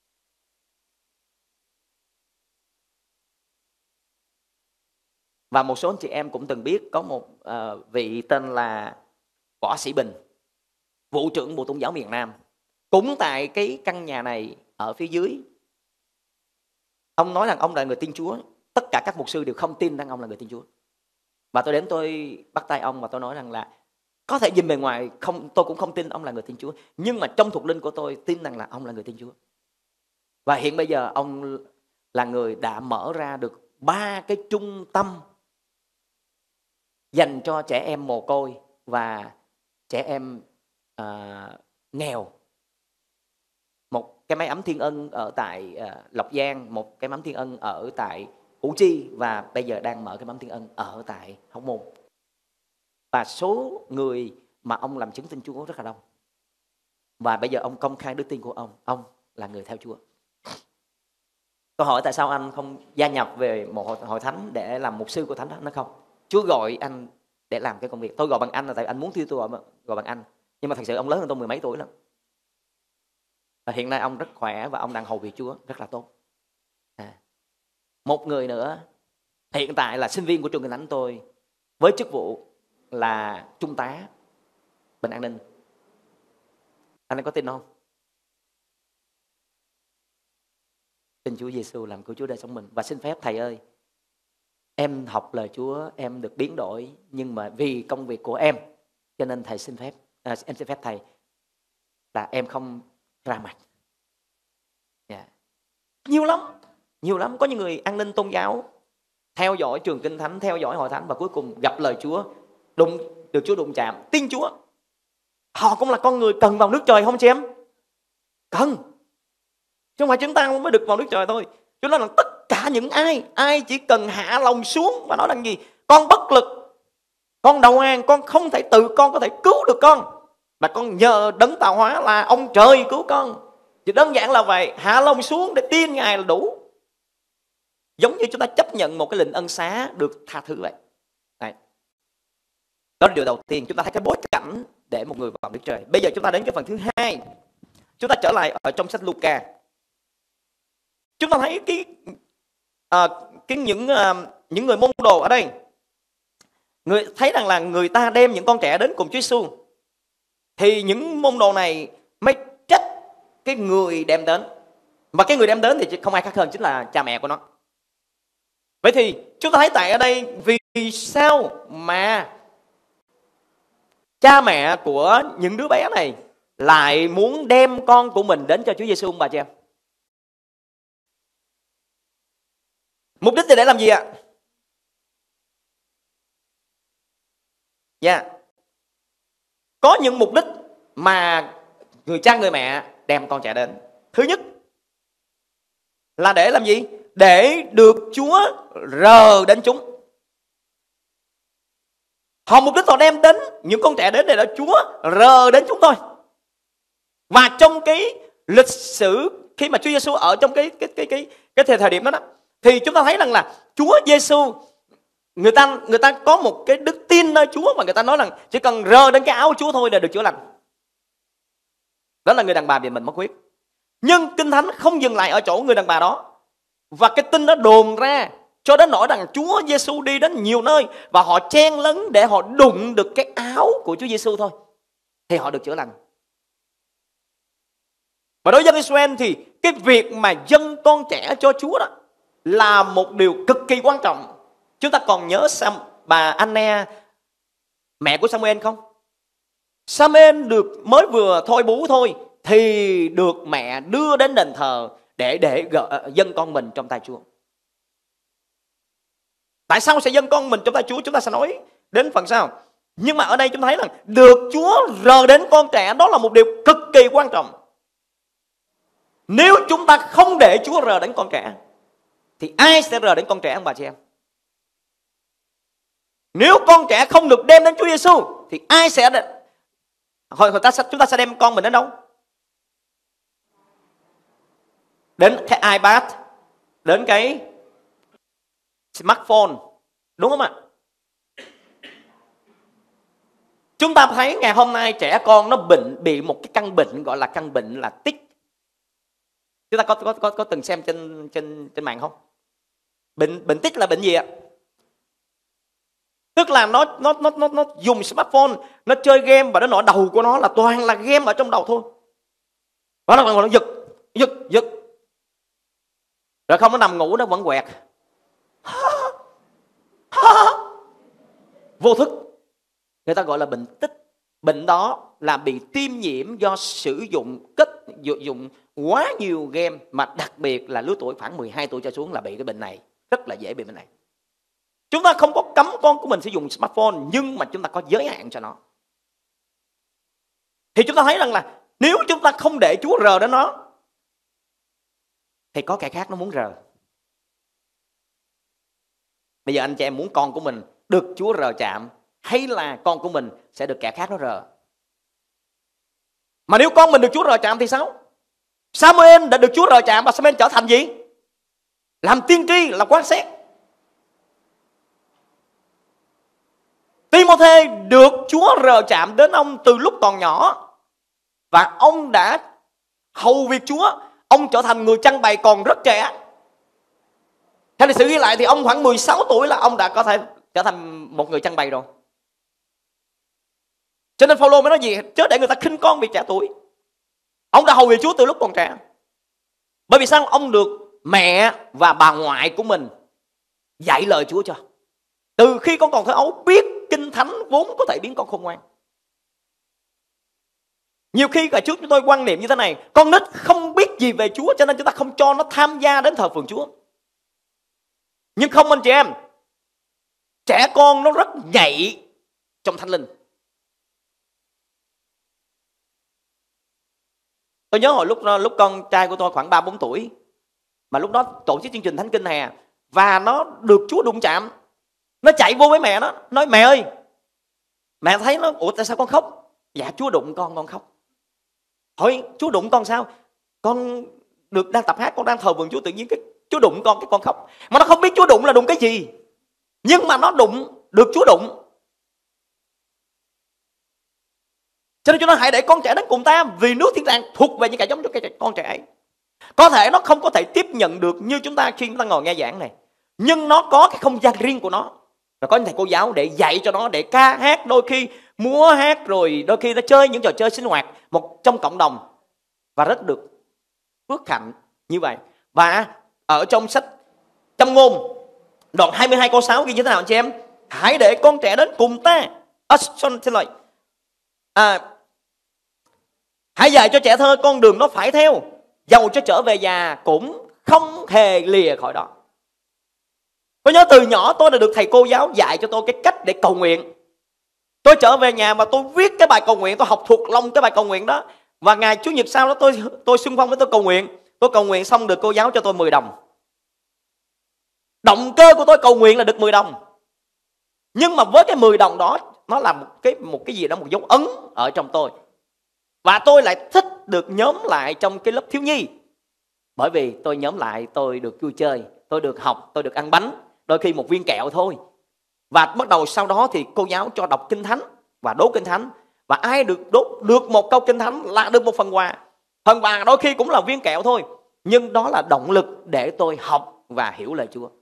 Và một số anh chị em cũng từng biết có một vị tên là Võ Sĩ Bình, vụ trưởng Bộ Tôn giáo miền Nam, cũng tại cái căn nhà này ở phía dưới. Ông nói rằng ông là người tin Chúa. Tất cả các mục sư đều không tin rằng ông là người tin Chúa. Và tôi đến tôi bắt tay ông và tôi nói rằng là có thể nhìn bề ngoài tôi cũng không tin ông là người tin Chúa, nhưng mà trong thuộc linh của tôi tin rằng là ông là người tin Chúa. Và hiện bây giờ ông là người đã mở ra được 3 cái trung tâm dành cho trẻ em mồ côi và trẻ em nghèo. Một cái máy ấm Thiên Ân ở tại Lộc Giang, một cái máy ấm Thiên Ân ở tại Củ Chi, và bây giờ đang mở cái máy ấm Thiên Ân ở tại Hóc Môn. Và số người mà ông làm chứng tin Chúa rất là đông. Và bây giờ ông công khai đức tin của ông là người theo Chúa. Tôi hỏi tại sao anh không gia nhập về một hội thánh để làm mục sư của thánh đó? Nó không. Chúa gọi anh để làm cái công việc. Tôi gọi bằng anh là tại anh muốn tôi gọi bằng anh. Nhưng mà thật sự ông lớn hơn tôi 10 mấy tuổi lắm. Và hiện nay ông rất khỏe và ông đang hầu việc Chúa rất là tốt. Một người nữa hiện tại là sinh viên của trường Kinh Thánh tôi, với chức vụ là trung tá bên an ninh. Anh ấy có tin không? Tin Chúa Giêsu làm cứu Chúa đời sống mình. Và xin phép thầy ơi, em học lời Chúa, em được biến đổi, nhưng mà vì công việc của em, cho nên thầy xin phép, em xin phép thầy là em không ra mặt. Nhiều lắm. Có những người an ninh tôn giáo theo dõi trường Kinh Thánh, theo dõi hội thánh, và cuối cùng gặp lời Chúa, được Chúa đụng chạm, tin Chúa. Họ cũng là con người cần vào nước trời không chị em? Cần. Chứ không phải chúng ta mới được vào nước trời thôi. Cho nên là tất cả những ai chỉ cần hạ lòng xuống và nói rằng gì? Con bất lực, con đầu hàng, con không thể tự con có thể cứu được con. Mà con nhờ đấng tạo hóa là ông trời cứu con. Chỉ đơn giản là vậy, hạ lòng xuống để tin Ngài là đủ. Giống như chúng ta chấp nhận một cái lệnh ân xá được tha thứ vậy. Đấy. Đó là điều đầu tiên, chúng ta thấy cái bối cảnh để một người vào Đức Trời. Bây giờ chúng ta đến cái phần thứ hai. Chúng ta trở lại ở trong sách Luca. Chúng ta thấy những người môn đồ ở đây, người thấy rằng là người ta đem những con trẻ đến cùng Chúa Giêsu, thì những môn đồ này mới trách cái người đem đến. Và cái người đem đến thì không ai khác hơn chính là cha mẹ của nó. Vậy thì chúng ta thấy tại ở đây, vì sao mà cha mẹ của những đứa bé này lại muốn đem con của mình đến cho Chúa Giêsu ông bà chị em? Mục đích thì để làm gì ạ? Dạ. Có những mục đích mà người cha người mẹ đem con trẻ đến. Thứ nhất là để làm gì? Để được Chúa rờ đến chúng. Họ mục đích họ đem đến những con trẻ đến để để Chúa rờ đến chúng thôi. Và trong cái lịch sử khi mà Chúa Giêsu ở trong cái thời điểm đó, thì chúng ta thấy rằng là Chúa Giêsu, người ta có một cái đức tin nơi Chúa, và người ta nói rằng chỉ cần rờ đến cái áo của Chúa thôi là được chữa lành. Đó là người đàn bà bị bệnh mất huyết. Nhưng Kinh Thánh không dừng lại ở chỗ người đàn bà đó, và cái tin đó đồn ra cho đến nỗi rằng Chúa Giêsu đi đến nhiều nơi và họ chen lấn để họ đụng được cái áo của Chúa Giêsu thôi thì họ được chữa lành. Và đối với dân Israel thì cái việc mà dâng con trẻ cho Chúa đó là một điều cực kỳ quan trọng. Chúng ta còn nhớ bà Anna, mẹ của Samuel không? Samuel mới vừa thôi bú thôi thì được mẹ đưa đến đền thờ để dâng con mình trong tay Chúa. Tại sao sẽ dâng con mình trong tay Chúa? Chúng ta sẽ nói đến phần sau. Nhưng mà ở đây chúng ta thấy rằng được Chúa rờ đến con trẻ, đó là một điều cực kỳ quan trọng. Nếu chúng ta không để Chúa rờ đến con trẻ thì ai sẽ rờ đến con trẻ ông bà chị em? Nếu con trẻ không được đem đến Chúa Giêsu thì ai sẽ chúng ta sẽ đem con mình đến đâu? Đến cái iPad, đến cái smartphone, đúng không ạ? Chúng ta thấy ngày hôm nay trẻ con nó bị một cái căn bệnh gọi là căn bệnh là tic. Chúng ta có từng xem trên mạng không? Bệnh tic là bệnh gì ạ? Tức là nó dùng smartphone, nó chơi game và nó nổi đầu của nó là toàn là game ở trong đầu thôi. Đó là nó giật. Rồi không, nó nằm ngủ nó vẫn quẹt. Vô thức. Người ta gọi là bệnh tích. Bệnh đó là bị tiêm nhiễm do sử dụng quá nhiều game, mà đặc biệt là lứa tuổi khoảng 12 tuổi trở xuống là bị cái bệnh này. Rất là dễ bị bệnh này. Chúng ta không có cấm con của mình sử dụng smartphone, nhưng mà chúng ta có giới hạn cho nó. Thì chúng ta thấy rằng là nếu chúng ta không để Chúa rờ đến nó thì có kẻ khác nó muốn rờ. Bây giờ anh chị em muốn con của mình được Chúa rờ chạm, hay là con của mình sẽ được kẻ khác nó rờ? Mà nếu con mình được Chúa rờ chạm thì sao? Samuel đã được Chúa rờ chạm và Samuel trở thành gì? Làm tiên tri, làm quan xét. Timôthê được Chúa rờ chạm đến ông từ lúc còn nhỏ, và ông đã hầu việc Chúa. Ông trở thành người chăn bày còn rất trẻ. Theo lịch sử ghi lại thì ông khoảng 16 tuổi là ông đã có thể trở thành một người chăn bày rồi. Cho nên Phaolô mới nói gì? Chớ để người ta khinh con vì trẻ tuổi. Ông đã hầu việc Chúa từ lúc còn trẻ. Bởi vì sao? Ông được mẹ và bà ngoại của mình dạy lời Chúa cho. Từ khi con còn thơ ấu biết Kinh Thánh vốn có thể biến con khôn ngoan. Nhiều khi cả trước chúng tôi quan niệm như thế này: con nít không biết gì về Chúa, cho nên chúng ta không cho nó tham gia đến thờ phượng Chúa. Nhưng không anh chị em, trẻ con nó rất nhạy trong Thánh Linh. Tôi nhớ hồi lúc con trai của tôi khoảng 3-4 tuổi, mà lúc đó tổ chức chương trình Thánh Kinh hè, và nó được Chúa đụng chạm. Nó chạy vô với mẹ nó, nói: mẹ ơi, mẹ thấy nó, ủa tại sao con khóc? Dạ Chúa đụng con khóc. Hỏi Chúa đụng con sao? Con đang tập hát, con đang thờ vườn Chúa, tự nhiên cái Chúa đụng con, cái con khóc. Mà nó không biết Chúa đụng là đụng cái gì, nhưng mà nó đụng được Chúa đụng. Cho nên Chúa nói hãy để con trẻ đến cùng ta, vì nước thiên đàng thuộc về những kẻ giống cho con trẻ ấy. Có thể nó không có thể tiếp nhận được như chúng ta khi chúng ta ngồi nghe giảng này, nhưng nó có cái không gian riêng của nó. Và có những thầy cô giáo để dạy cho nó, để ca hát, đôi khi múa hát, rồi đôi khi nó chơi những trò chơi sinh hoạt trong cộng đồng, và rất được phước hạnh như vậy. Và ở trong sách Châm Ngôn đoạn 22 câu 6 ghi như thế nào anh chị em? Hãy để con trẻ đến cùng ta. Hãy dạy cho trẻ thơ con đường nó phải theo, dầu cho trở về già cũng không hề lìa khỏi đó. Tôi nhớ từ nhỏ tôi đã được thầy cô giáo dạy cho tôi cái cách để cầu nguyện. Tôi trở về nhà và tôi viết cái bài cầu nguyện, tôi học thuộc lòng cái bài cầu nguyện đó. Và ngày Chủ nhật sau đó tôi xung phong với tôi cầu nguyện. Tôi cầu nguyện xong được cô giáo cho tôi 10 đồng. Động cơ của tôi cầu nguyện là được 10 đồng. Nhưng mà với cái 10 đồng đó, nó là một cái gì đó, một dấu ấn ở trong tôi. Và tôi lại thích được nhóm lại trong cái lớp thiếu nhi. Bởi vì tôi nhóm lại, tôi được vui chơi, tôi được học, tôi được ăn bánh, đôi khi một viên kẹo thôi. Và bắt đầu sau đó thì cô giáo cho đọc Kinh Thánh và đốt Kinh Thánh. Và ai được đốt được một câu Kinh Thánh là được một phần quà. Phần quà đôi khi cũng là viên kẹo thôi, nhưng đó là động lực để tôi học và hiểu lời Chúa.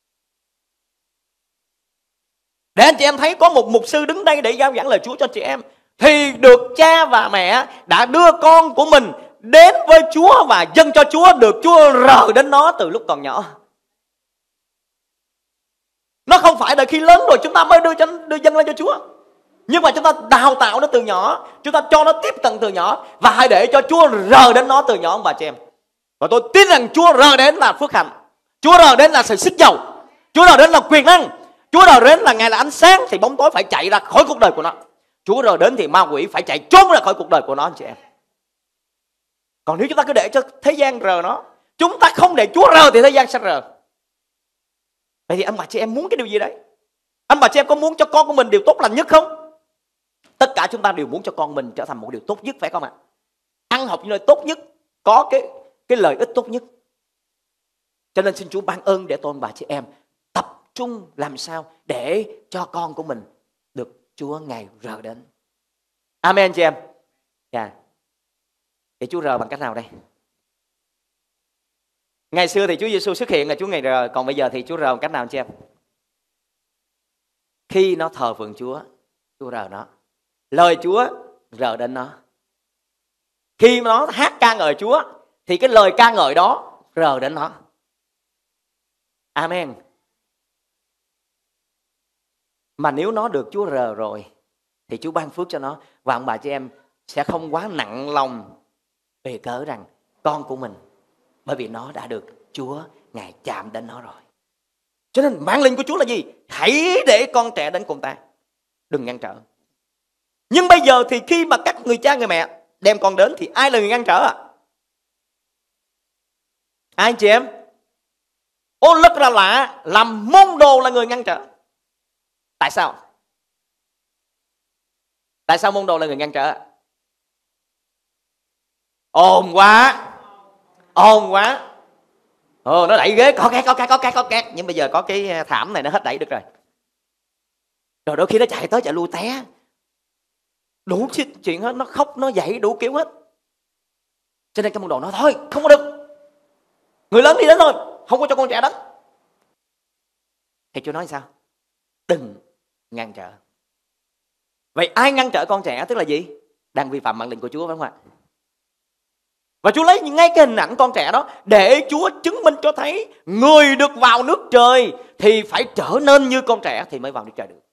Để anh chị em thấy có một mục sư đứng đây để giao giảng lời Chúa cho chị em, thì được cha và mẹ đã đưa con của mình đến với Chúa và dâng cho Chúa, được Chúa rờ đến nó từ lúc còn nhỏ. Nó không phải đợi khi lớn rồi chúng ta mới đưa dâng lên cho Chúa, nhưng mà chúng ta đào tạo nó từ nhỏ, chúng ta cho nó tiếp cận từ nhỏ, và hãy để cho Chúa rờ đến nó từ nhỏ ông bà chị em. Và tôi tin rằng Chúa rờ đến là phước hạnh, Chúa rờ đến là sự sức giàu, Chúa rờ đến là quyền năng, Chúa rờ đến là Ngài là ánh sáng, thì bóng tối phải chạy ra khỏi cuộc đời của nó. Chúa rờ đến thì ma quỷ phải chạy trốn ra khỏi cuộc đời của nó anh chị em. Còn nếu chúng ta cứ để cho thế gian rờ nó, chúng ta không để Chúa rờ thì thế gian sẽ rờ. Vậy thì anh bà chị em muốn cái điều gì đấy? Anh bà chị em có muốn cho con của mình điều tốt lành nhất không? Tất cả chúng ta đều muốn cho con mình trở thành một điều tốt nhất, phải không ạ? Ăn học những lời tốt nhất, có cái lợi ích tốt nhất. Cho nên xin Chúa ban ơn để tôi bà chị em tập trung làm sao để cho con của mình được Chúa Ngài rờ đến. Amen chị em. Yeah. Thì Chúa rờ bằng cách nào đây? Ngày xưa thì Chúa Giêsu xuất hiện là Chúa Ngài rờ, còn bây giờ thì Chúa rờ bằng cách nào chị em? Khi nó thờ phượng Chúa, Chúa rờ nó. Lời Chúa rờ đến nó. Khi mà nó hát ca ngợi Chúa thì cái lời ca ngợi đó rờ đến nó. Amen. Mà nếu nó được Chúa rờ rồi thì Chúa ban phước cho nó. Và ông bà chị em sẽ không quá nặng lòng về cớ rằng con của mình, bởi vì nó đã được Chúa Ngài chạm đến nó rồi. Cho nên mạng lệnh của Chúa là gì? Hãy để con trẻ đến cùng ta, đừng ngăn trở. Nhưng bây giờ thì khi mà các người cha người mẹ đem con đến thì ai là người ngăn trở ạ? Ai anh chị em? Ô rất là lạ, làm môn đồ là người ngăn trở. Tại sao? Tại sao môn đồ là người ngăn trở? Ồn quá. Ồn quá. Nó đẩy ghế, có két. Nhưng bây giờ có cái thảm này nó hết đẩy được rồi. Rồi đôi khi nó chạy tới chạy lui té. Đủ chuyện hết, nó khóc, nó dậy, đủ kiểu hết. Cho nên cái môn đồ nói thôi, không có được. Người lớn đi đến thôi, không có cho con trẻ đến. Thì Chúa nói sao? Đừng ngăn trở. Vậy ai ngăn trở con trẻ tức là gì? Đang vi phạm mạng lệnh của Chúa, phải không ạ? Và Chúa lấy ngay cái hình ảnh con trẻ đó để Chúa chứng minh cho thấy người được vào nước trời thì phải trở nên như con trẻ thì mới vào nước trời được.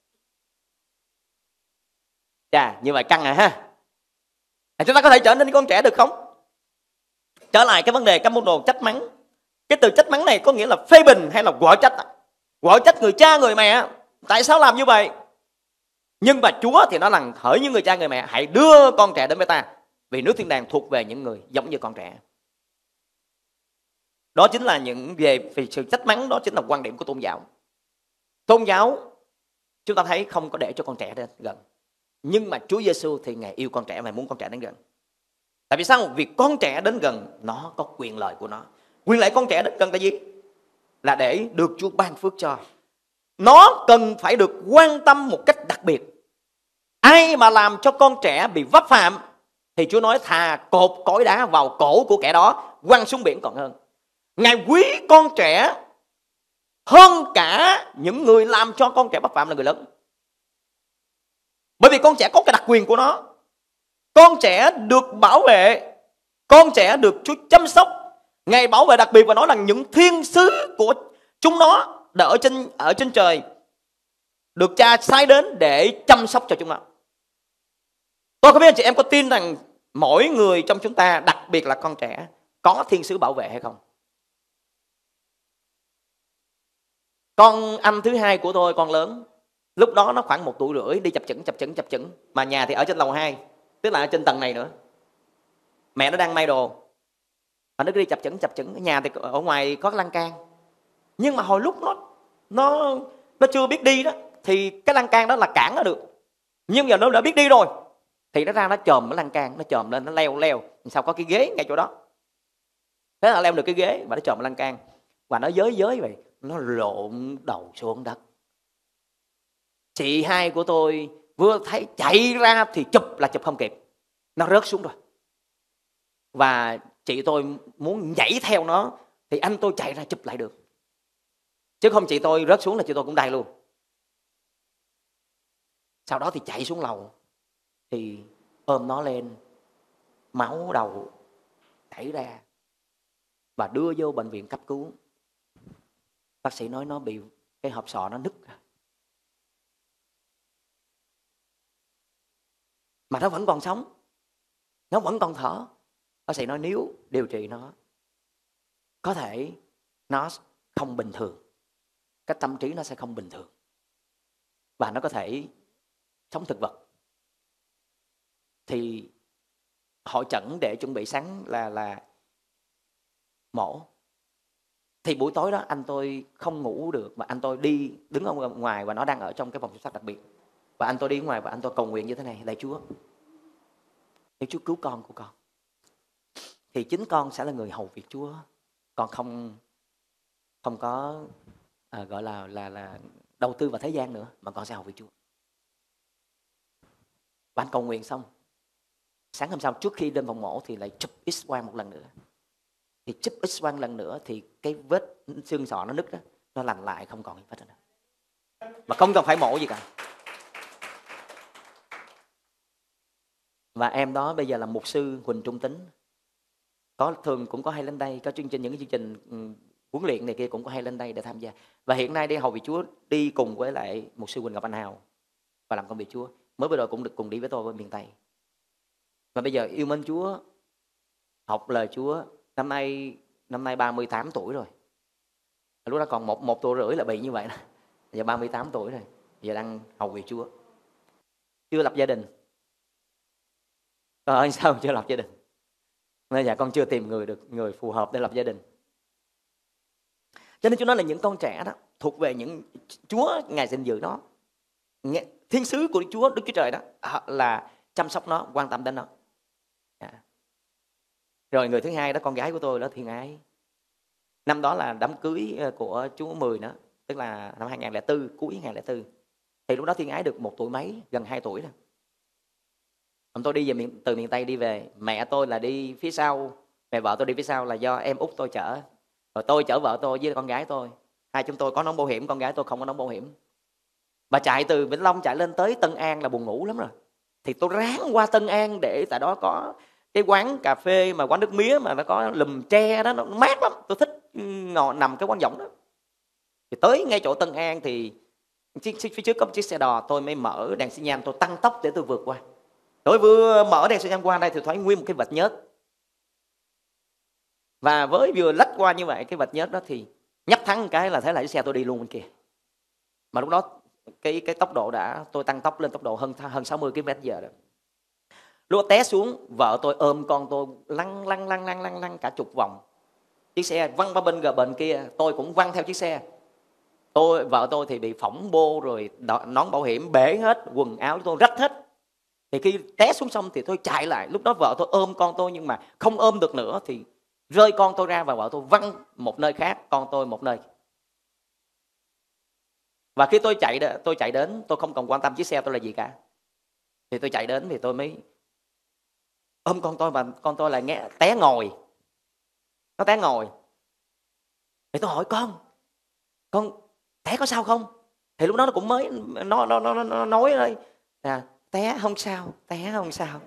Chà, như vậy căng ha. Chúng ta có thể trở nên như con trẻ được không? Trở lại cái vấn đề các môn đồ trách mắng. Cái từ trách mắng này có nghĩa là phê bình hay là quở trách. Quở trách người cha người mẹ. Tại sao làm như vậy? Nhưng mà Chúa thì nói rằng hỡi những người cha người mẹ, hãy đưa con trẻ đến với ta, vì nước thiên đàng thuộc về những người giống như con trẻ. Đó chính là những về sự trách mắng, đó chính là quan điểm của tôn giáo. Tôn giáo chúng ta thấy không có để cho con trẻ đến gần. Nhưng mà Chúa Giêsu thì Ngài yêu con trẻ và muốn con trẻ đến gần. Tại vì sao? Vì con trẻ đến gần nó có quyền lợi của nó. Quyền lợi con trẻ đến gần là gì? Là để được Chúa ban phước cho. Nó cần phải được quan tâm một cách đặc biệt. Ai mà làm cho con trẻ bị vấp phạm thì Chúa nói thà cột cối đá vào cổ của kẻ đó, quăng xuống biển còn hơn. Ngài quý con trẻ hơn cả những người làm cho con trẻ vấp phạm là người lớn. Bởi vì con trẻ có cái đặc quyền của nó. Con trẻ được bảo vệ, con trẻ được Chúa chăm sóc. Ngài bảo vệ đặc biệt và nói là những thiên sứ của chúng nó ở trên trời được Cha sai đến để chăm sóc cho chúng nó. Tôi không biết anh chị em có tin rằng mỗi người trong chúng ta, đặc biệt là con trẻ, có thiên sứ bảo vệ hay không? Con anh thứ hai của tôi, con lớn, lúc đó nó khoảng 1 tuổi rưỡi, đi chập chững. Mà nhà thì ở trên lầu 2, tức là ở trên tầng này nữa. Mẹ nó đang may đồ, mà nó cứ đi chập chững. Nhà thì ở ngoài có cái lan can. Nhưng mà hồi lúc nó chưa biết đi đó, thì cái lan can đó là cản nó được. Nhưng giờ nó đã biết đi rồi, thì nó ra nó chồm cái lan can, nó chồm lên, nó leo. Sao có cái ghế ngay chỗ đó. Thế là leo được cái ghế và nó chồm lan can. Và nó giới vậy, nó lộn đầu xuống đất. Chị hai của tôi vừa thấy chạy ra thì chụp không kịp, nó rớt xuống rồi. Và chị tôi muốn nhảy theo nó thì anh tôi chạy ra chụp lại được. Chứ không chị tôi rớt xuống là chị tôi cũng đay luôn. Sau đó thì chạy xuống lầu thì ôm nó lên, máu đầu chảy ra và đưa vô bệnh viện cấp cứu. Bác sĩ nói nó bị cái hộp sọ nó nứt ra. Mà nó vẫn còn sống, nó vẫn còn thở. Bác sĩ nói nếu điều trị nó, có thể nó không bình thường, cái tâm trí nó sẽ không bình thường, và nó có thể sống thực vật. Thì hội chẩn để chuẩn bị sáng là mổ. Thì buổi tối đó anh tôi không ngủ được, mà anh tôi đứng ở ngoài và nó đang ở trong cái phòng chăm sóc đặc biệt. Và anh tôi đi ngoài và anh tôi cầu nguyện như thế này: lạy Chúa, nếu Chúa cứu con của con thì chính con sẽ là người hầu việc Chúa. Con không có gọi là đầu tư vào thế gian nữa, mà con sẽ hầu việc Chúa. Và anh cầu nguyện xong, sáng hôm sau trước khi lên phòng mổ thì lại chụp X-quang một lần nữa. Thì chụp X-quang lần nữa thì cái vết xương sọ nó nứt đó, nó lành lại, không còn vết nữa. Mà không cần phải mổ gì cả. Và em đó bây giờ là mục sư Huỳnh Trung Tính. Thường cũng có hay lên đây, có những cái chương trình huấn luyện này kia cũng có hay lên đây để tham gia. Và hiện nay đi hầu việc Chúa, đi cùng với lại mục sư Huỳnh Ngọc Anh Hào và làm công việc Chúa. Mới vừa rồi cũng được cùng đi với tôi với miền Tây. Và bây giờ yêu mến Chúa, học lời Chúa. Năm nay 38 tuổi rồi. Lúc đó còn 1 tuổi rưỡi là bị như vậy đó. Giờ 38 tuổi rồi, giờ đang hầu việc Chúa. Chưa lập gia đình. Trời ơi, sao chưa lập gia đình? Nên dạ con chưa tìm người phù hợp để lập gia đình. Cho nên Chúa nói là những con trẻ đó thuộc về những Chúa Ngài gìn giữ nó. Thiên sứ của Chúa, Đức Chúa Trời đó là chăm sóc nó, quan tâm đến nó. Rồi người thứ hai đó, con gái của tôi đó, Thiên Ái. Năm đó là đám cưới của chú Mười nữa, tức là năm 2004, cuối 2004. Thì lúc đó Thiên Ái được 1 tuổi mấy, gần 2 tuổi rồi. Tôi đi về từ miền Tây đi về, mẹ tôi là đi phía sau, mẹ vợ tôi đi phía sau là do em út tôi chở. Rồi tôi chở vợ tôi với con gái tôi. Hai chúng tôi có nón bảo hiểm, con gái tôi không có nón bảo hiểm. Và chạy từ Vĩnh Long chạy lên tới Tân An là buồn ngủ lắm rồi. Thì tôi ráng qua Tân An để tại đó có cái quán cà phê mà quán nước mía mà nó có lùm tre đó, nó mát lắm. Tôi thích ngồi nằm cái quán võng đó. Thì tới ngay chỗ Tân An thì phía trước có một chiếc xe đò, tôi mới mở đèn xi nhan, tôi tăng tốc để tôi vượt qua. Tôi vừa mở đèn xi nhan qua đây thì thấy nguyên một cái vệt nhớt. Và với vừa lách qua như vậy cái vệt nhớt đó thì nhấp thắng cái là thế là cái xe tôi đi luôn bên kia. Mà lúc đó cái tốc độ tôi tăng tốc lên tốc độ hơn 60 km/h rồi. Lúc té xuống, vợ tôi ôm con tôi lăn cả chục vòng. Chiếc xe văng qua bên kia, tôi cũng văng theo chiếc xe. Vợ tôi thì bị phỏng bô rồi, nón bảo hiểm bể hết, quần áo tôi rách hết. Thì khi té xuống sông thì tôi chạy lại. Lúc đó vợ tôi ôm con tôi, nhưng mà không ôm được nữa thì rơi con tôi ra và vợ tôi văng một nơi khác, con tôi một nơi. Và khi tôi chạy đến, tôi không còn quan tâm chiếc xe tôi là gì cả. Thì tôi chạy đến thì tôi mới ôm con tôi, và con tôi lại nghe té ngồi. Nó té ngồi. Thì tôi hỏi con té có sao không? Thì lúc đó nó cũng mới nó nói thôi, té không sao, té không sao.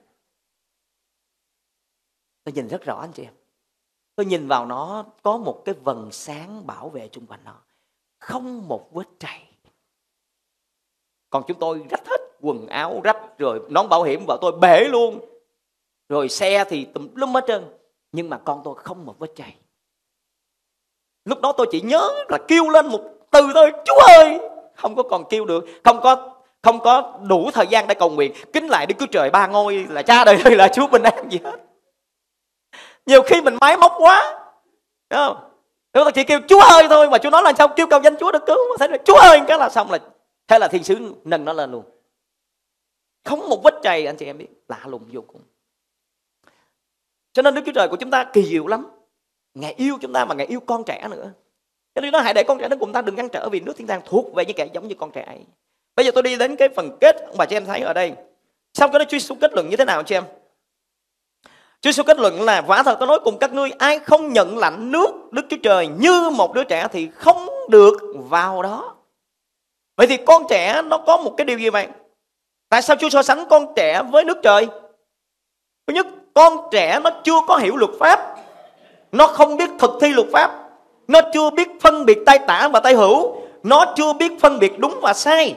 Tôi nhìn rất rõ anh chị em. Tôi nhìn vào nó có một cái vầng sáng bảo vệ xung quanh nó, không một vết chảy. Còn chúng tôi rách hết quần áo, rách rồi nón bảo hiểm vợ tôi bể luôn, rồi xe thì tùm lum hết trơn, nhưng mà con tôi không một vết chảy. Lúc đó tôi chỉ nhớ là kêu lên một từ thôi: Chúa ơi! Không có còn kêu được, không có đủ thời gian để cầu nguyện kính lại Đức Chúa Trời ba ngôi là Cha đời ơi là Chúa bình an gì hết. Nhiều khi mình máy móc quá, đúng không? Tôi chỉ kêu Chúa ơi thôi, mà Chúa nói là sao kêu cầu danh Chúa được cứu, mà thấy là Chúa ơi cái là xong, là thế là thiên sứ nâng nó lên luôn, không một vết chày. Anh chị em biết, lạ lùng vô cùng. Cho nên Đức Chúa Trời của chúng ta kỳ diệu lắm. Ngài yêu chúng ta mà Ngài yêu con trẻ nữa. Cho nên nó hãy để con trẻ nó cùng ta đừng ngăn trở, vì nước thiên đàng thuộc về những kẻ giống như con trẻ ấy. Bây giờ tôi đi đến cái phần kết mà chị em thấy ở đây. Xong cái đó Chúa Giêsu kết luận như thế nào chị em? Chúa Giêsu kết luận là: quả thật tôi nói cùng các ngươi, ai không nhận lãnh nước Đức Chúa Trời như một đứa trẻ thì không được vào đó. Vậy thì con trẻ nó có một cái điều gì vậy? Tại sao Chúa so sánh con trẻ với nước trời? Thứ nhất, con trẻ nó chưa có hiểu luật pháp, nó không biết thực thi luật pháp, nó chưa biết phân biệt tay tả và tay hữu, nó chưa biết phân biệt đúng và sai.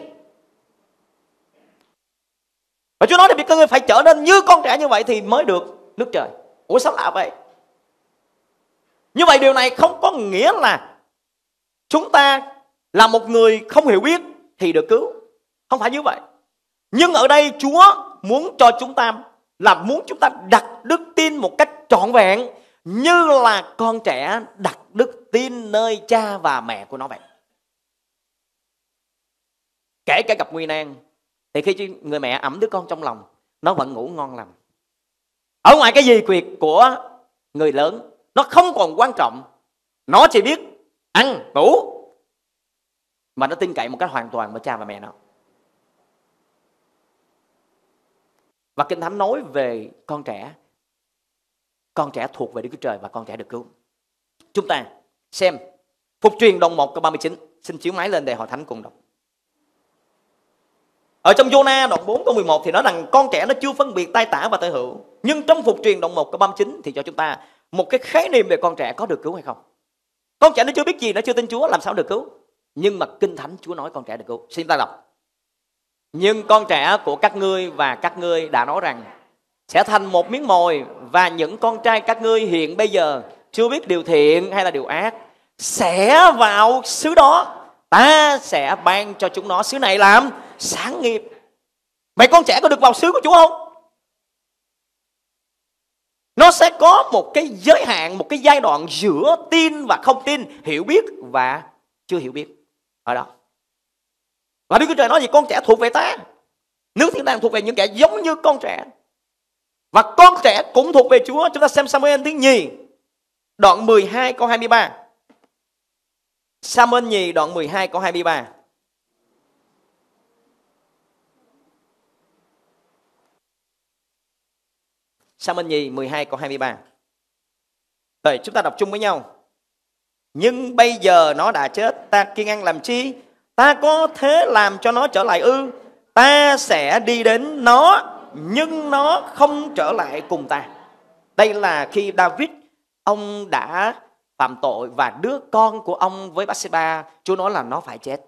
Và Chúa nói là các ngươi phải trở nên như con trẻ như vậy thì mới được nước trời. Ủa sao lạ vậy? Như vậy điều này không có nghĩa là chúng ta là một người không hiểu biết thì được cứu. Không phải như vậy. Nhưng ở đây Chúa muốn cho chúng ta là muốn chúng ta đặt đức tin một cách trọn vẹn, như là con trẻ đặt đức tin nơi cha và mẹ của nó vậy. Kể cả gặp nguy nan, thì khi người mẹ ẵm đứa con trong lòng, nó vẫn ngủ ngon lành. Ở ngoài cái gì quyệt của người lớn, nó không còn quan trọng. Nó chỉ biết ăn, ngủ, mà nó tin cậy một cách hoàn toàn với cha và mẹ nó. Và Kinh Thánh nói về con trẻ thuộc về Đức Chúa Trời và con trẻ được cứu. Chúng ta xem Phục Truyền đoạn 1 câu 39. Xin chiếu máy lên để Hội Thánh cùng đọc. Ở trong Giô-na đoạn 4 câu 11 thì nói rằng con trẻ nó chưa phân biệt tay tả và tay hữu. Nhưng trong Phục Truyền đoạn 1 câu 39 thì cho chúng ta một cái khái niệm về con trẻ có được cứu hay không. Con trẻ nó chưa biết gì, nó chưa tin Chúa, làm sao được cứu. Nhưng mà Kinh Thánh Chúa nói con trẻ được cứu. Xin ta đọc. Nhưng con trẻ của các ngươi và các ngươi đã nói rằng sẽ thành một miếng mồi, và những con trai các ngươi hiện bây giờ chưa biết điều thiện hay là điều ác sẽ vào xứ đó, ta sẽ ban cho chúng nó xứ này làm sản nghiệp. Vậy con trẻ có được vào xứ của Chúa không? Nó sẽ có một cái giới hạn, một cái giai đoạn giữa tin và không tin, hiểu biết và chưa hiểu biết ở đó. Và Đức Chúa Trời nói gì? Con trẻ thuộc về ta. Nước thiên đàng thuộc về những kẻ giống như con trẻ. Và con trẻ cũng thuộc về Chúa. Chúng ta xem Sa-muel thứ nhì đoạn 12 câu 23. Sa-muel nhì đoạn 12 câu 23. Sa-muel nhì 12 câu 23. Rồi chúng ta đọc chung với nhau. Nhưng bây giờ nó đã chết, ta kiêng ăn làm chi? Ta có thế làm cho nó trở lại ư? Ta sẽ đi đến nó, nhưng nó không trở lại cùng ta. Đây là khi David, ông đã phạm tội và đứa con của ông với Bathsheba, Chúa nói là nó phải chết.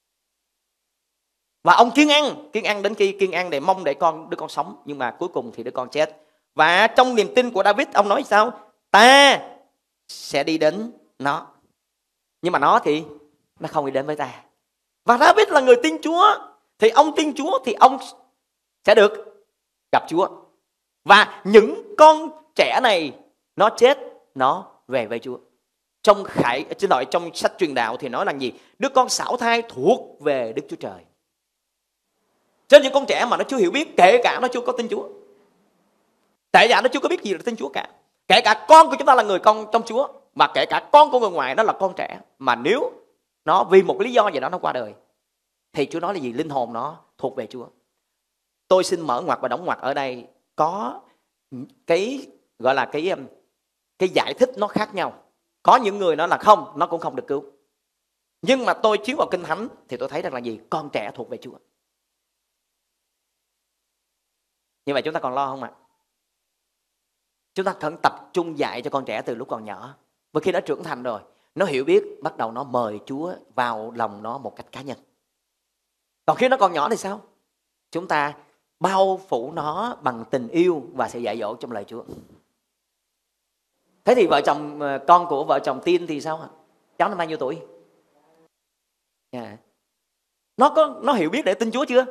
Và ông kiêng ăn đến khi kiêng ăn để mong để đứa con sống, nhưng mà cuối cùng thì đứa con chết. Và trong niềm tin của David, ông nói sao? Ta sẽ đi đến nó. Nhưng mà nó thì nó không đi đến với ta. Và David là người tin Chúa, thì ông tin Chúa thì ông sẽ được gặp Chúa. Và những con trẻ này nó chết, nó về với Chúa. Trong sách truyền đạo thì nói là gì? Đứa con xảo thai thuộc về Đức Chúa Trời. Cho những con trẻ mà nó chưa hiểu biết, kể cả nó chưa có tin Chúa, kể cả nó chưa có biết gì là tin Chúa cả, kể cả con của chúng ta là người con trong Chúa, mà kể cả con của người ngoài nó là con trẻ, mà nếu nó vì một lý do gì đó nó qua đời, thì Chúa nói là gì? Linh hồn nó thuộc về Chúa. Tôi xin mở ngoặt và đóng ngoặt ở đây, có cái gọi là cái giải thích nó khác nhau. Có những người nói là không, nó cũng không được cứu. Nhưng mà tôi chiếu vào Kinh Thánh thì tôi thấy rằng là gì? Con trẻ thuộc về Chúa. Như vậy chúng ta còn lo không ạ? Chúng ta cần tập trung dạy cho con trẻ từ lúc còn nhỏ. Và khi nó trưởng thành rồi, nó hiểu biết, bắt đầu nó mời Chúa vào lòng nó một cách cá nhân. Còn khi nó còn nhỏ thì sao? Chúng ta bao phủ nó bằng tình yêu và sự dạy dỗ trong lời Chúa. Thế thì vợ chồng, con của vợ chồng Tiên thì sao ạ? Cháu nó bao nhiêu tuổi? Yeah. Nó hiểu biết để tin Chúa chưa?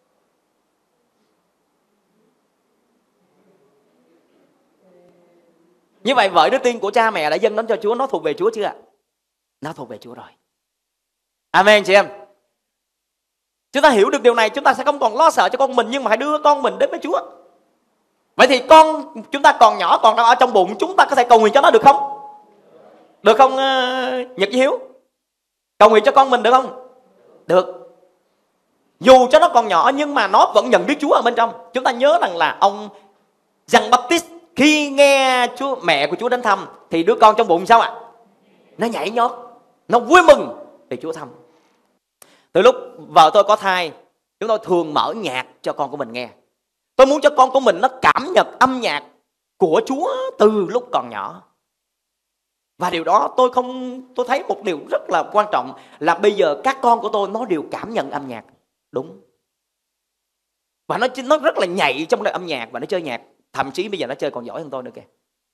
Như vậy vợ đứa Tiên của cha mẹ đã dâng đến cho Chúa, nó thuộc về Chúa chưa ạ? Nó thuộc về Chúa rồi. Amen chị em. Chúng ta hiểu được điều này, chúng ta sẽ không còn lo sợ cho con mình, nhưng mà hãy đưa con mình đến với Chúa. Vậy thì con chúng ta còn nhỏ, còn đang ở trong bụng, chúng ta có thể cầu nguyện cho nó được không? Được không Nhật Hiếu? Cầu nguyện cho con mình được không? Được. Dù cho nó còn nhỏ nhưng mà nó vẫn nhận biết Chúa ở bên trong. Chúng ta nhớ rằng là ông Giăng Baptist khi nghe mẹ của Chúa đến thăm thì đứa con trong bụng sao ạ? Nó nhảy nhót, nó vui mừng vì Chúa thăm. Từ lúc vợ tôi có thai, chúng tôi thường mở nhạc cho con của mình nghe. Tôi muốn cho con của mình nó cảm nhận âm nhạc của Chúa từ lúc còn nhỏ. Và điều đó tôi thấy một điều rất là quan trọng là bây giờ các con của tôi nó đều cảm nhận âm nhạc. Đúng. Và nó rất là nhạy trong lời âm nhạc và nó chơi nhạc. Thậm chí bây giờ nó chơi còn giỏi hơn tôi nữa kìa.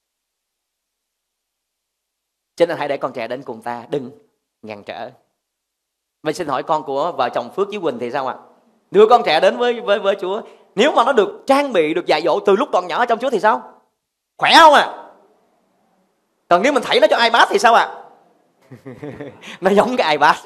Cho nên hãy để con trẻ đến cùng ta, đừng ngăn trở. Vậy xin hỏi con của vợ chồng Phước với Quỳnh thì sao ạ? Đưa con trẻ đến với Chúa, nếu mà nó được trang bị, được dạy dỗ từ lúc còn nhỏ ở trong Chúa thì sao? Khỏe không ạ? Còn nếu mình thảy nó cho iPad thì sao ạ? Nó giống cái iPad.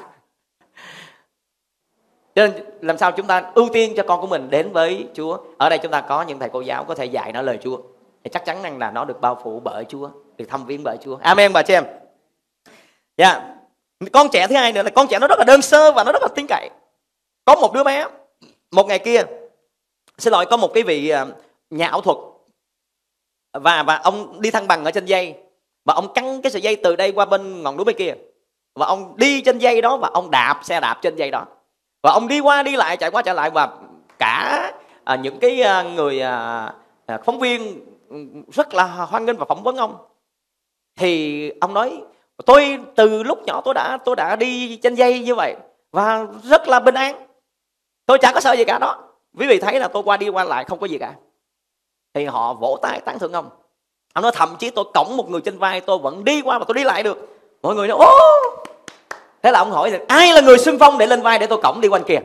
Cho nên làm sao chúng ta ưu tiên cho con của mình đến với Chúa. Ở đây chúng ta có những thầy cô giáo có thể dạy nó lời Chúa, thì chắc chắn rằng là nó được bao phủ bởi Chúa, được thăm viếng bởi Chúa. Amen bà chị em. Yeah. Con trẻ thứ hai nữa là con trẻ nó rất là đơn sơ và nó rất là tin cậy. Có một đứa bé, một ngày kia, có một cái vị nhà ảo thuật, và ông đi thăng bằng ở trên dây, và ông căng cái sợi dây từ đây qua bên ngọn núi bên kia, và ông đi trên dây đó, và ông đạp xe đạp trên dây đó, và ông đi qua đi lại, chạy qua chạy lại, và cả những cái người phóng viên rất là hoan nghênh và phỏng vấn ông. Thì ông nói, tôi từ lúc nhỏ tôi đã đi trên dây như vậy và rất là bình an, tôi chẳng có sợ gì cả đó. Quý vị thấy là tôi qua đi qua lại không có gì cả. Thì họ vỗ tay tán thưởng ông. Ông nói thậm chí tôi cõng một người trên vai tôi vẫn đi qua và tôi đi lại được. Mọi người nói ô. Thế là ông hỏi ai là người xưng phong để lên vai để tôi cõng đi quanh kia?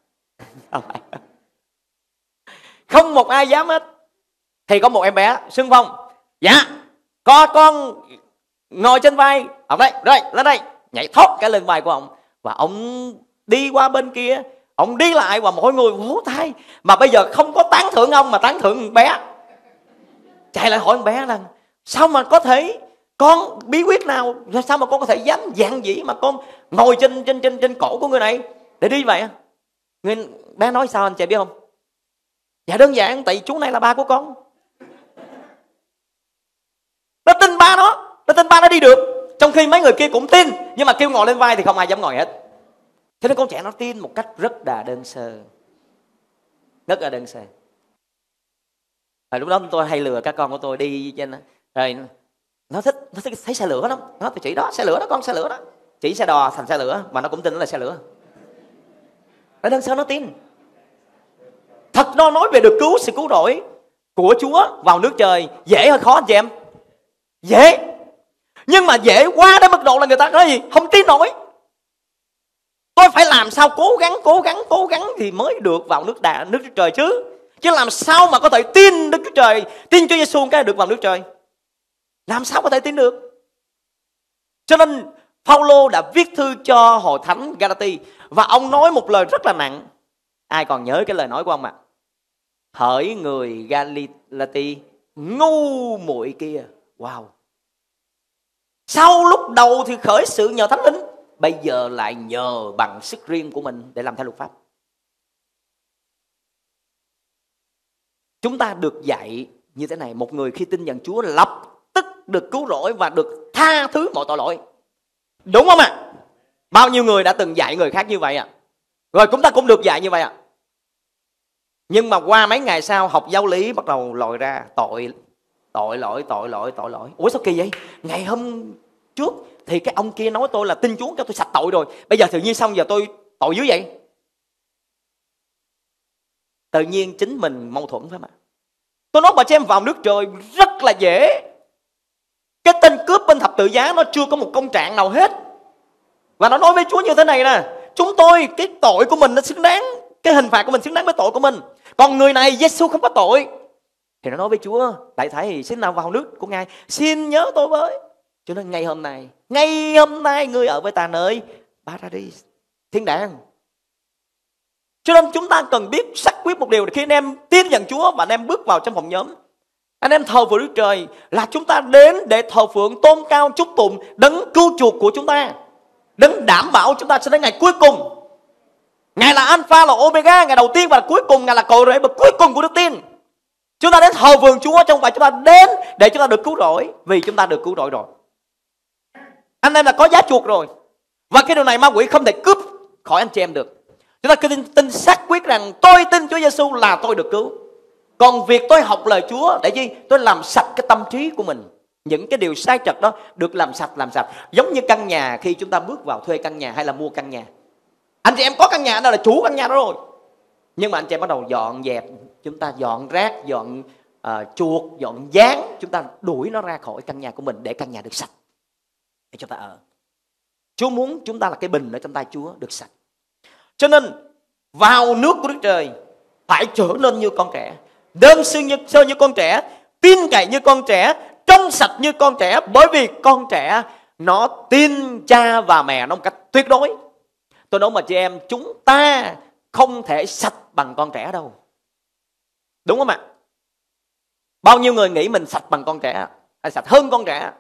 Không một ai dám hết. Thì có một em bé xưng phong, dạ con ngồi trên vai ông đây, rồi lên đây, nhảy thoát cái lên vai của ông, và ông đi qua bên kia, ông đi lại, và mọi người vỗ tay. Mà bây giờ không có tán thưởng ông mà tán thưởng bé. Chạy lại hỏi con bé là sao mà có thể, con bí quyết nào, sao mà con có thể dám dạn dĩ mà con ngồi trên cổ của người này để đi vậy? Người bé nói sao anh chị biết không? Dạ đơn giản tại chú này là ba của con. Nó tin ba nó đi được, trong khi mấy người kia cũng tin, nhưng mà kêu ngồi lên vai thì không ai dám ngồi hết. Thế nên con trẻ nó tin một cách rất là đơn sơ, rất là đơn sơ. Lúc đó tôi hay lừa các con của tôi đi trên, rồi nó thích thấy xe lửa lắm. Nó tôi chỉ đó, xe lửa đó con, xe lửa đó, chỉ xe đò thành xe lửa, mà nó cũng tin nó là xe lửa. Nó đơn sơ, nó tin. Thật nó nói về được cứu, sự cứu rỗi của Chúa vào nước trời dễ hay khó anh chị em? Dễ. Nhưng mà dễ quá đến mức độ là người ta nói gì? Không tin nổi. Tôi phải làm sao cố gắng thì mới được vào nước Đức Trời chứ. Chứ làm sao mà có thể tin Đức Chúa Trời, tin Chúa Giêsu cái được vào nước trời? Làm sao có thể tin được? Cho nên Phaolô đã viết thư cho hội thánh Galati, và ông nói một lời rất là nặng. Ai còn nhớ cái lời nói của ông ạ? Hỡi người Galati ngu muội kia. Wow. Sau lúc đầu thì khởi sự nhờ Thánh Linh, bây giờ lại nhờ bằng sức riêng của mình để làm theo luật pháp. Chúng ta được dạy như thế này, một người khi tin nhận Chúa lập tức được cứu rỗi và được tha thứ mọi tội lỗi. Đúng không ạ? Bao nhiêu người đã từng dạy người khác như vậy ạ? Rồi chúng ta cũng được dạy như vậy ạ. Nhưng mà qua mấy ngày sau học giáo lý bắt đầu lòi ra tội lỗi. Ủa sao kỳ vậy? Ngày hôm trước thì cái ông kia nói tôi là tin Chúa cho tôi sạch tội rồi, bây giờ tự nhiên xong giờ tôi tội dữ vậy? Tự nhiên chính mình mâu thuẫn phải không ạ? Tôi nói bà chị em vào nước trời rất là dễ. Cái tên cướp bên thập tự giá nó chưa có một công trạng nào hết. Và nó nói với Chúa như thế này nè: chúng tôi, cái tội của mình nó xứng đáng, cái hình phạt của mình xứng đáng với tội của mình. Còn người này Giêsu không có tội. Thì nó nói với Chúa: đại thầy xin nào vào nước của Ngài, xin nhớ tôi với. Cho nên ngày hôm nay ngươi ở với ta nơi Paradis, thiên đàng. Cho nên chúng ta cần biết xác quyết một điều, khi anh em tin nhận Chúa và anh em bước vào trong phòng nhóm, anh em thờ phượng Đức Trời, là chúng ta đến để thờ phượng, tôn cao, chúc tụng đấng cứu chuộc của chúng ta, đấng đảm bảo chúng ta sẽ đến ngày cuối cùng. Ngài là Alpha, là Omega, Ngài đầu tiên và cuối cùng, Ngài là cội rễ bậc cuối cùng của đức tin. Chúng ta đến thờ phượng Chúa, chứ không phải chúng ta đến để chúng ta được cứu rỗi, vì chúng ta được cứu rỗi rồi. Anh em là có giá chuộc rồi. Và cái điều này ma quỷ không thể cướp khỏi anh chị em được. Chúng ta cứ tin xác quyết rằng tôi tin Chúa Giêsu là tôi được cứu. Còn việc tôi học lời Chúa để chi? Tôi làm sạch cái tâm trí của mình. Những cái điều sai trật đó được làm sạch. Giống như căn nhà, khi chúng ta bước vào thuê căn nhà hay là mua căn nhà. Anh chị em có căn nhà đó là chủ căn nhà đó rồi. Nhưng mà anh chị em bắt đầu dọn dẹp, chúng ta dọn rác, dọn chuột, dọn dán, chúng ta đuổi nó ra khỏi căn nhà của mình để căn nhà được sạch để chúng ta ở. Chúa muốn chúng ta là cái bình ở trong tay Chúa được sạch. Cho nên vào nước của Đức Trời phải trở nên như con trẻ, đơn sơ như con trẻ, tin cậy như con trẻ, trong sạch như con trẻ. Bởi vì con trẻ nó tin cha và mẹ nó một cách tuyệt đối. Tôi nói mà chị em, chúng ta không thể sạch bằng con trẻ đâu. Đúng không ạ? Bao nhiêu người nghĩ mình sạch bằng con trẻ, hay sạch hơn con trẻ.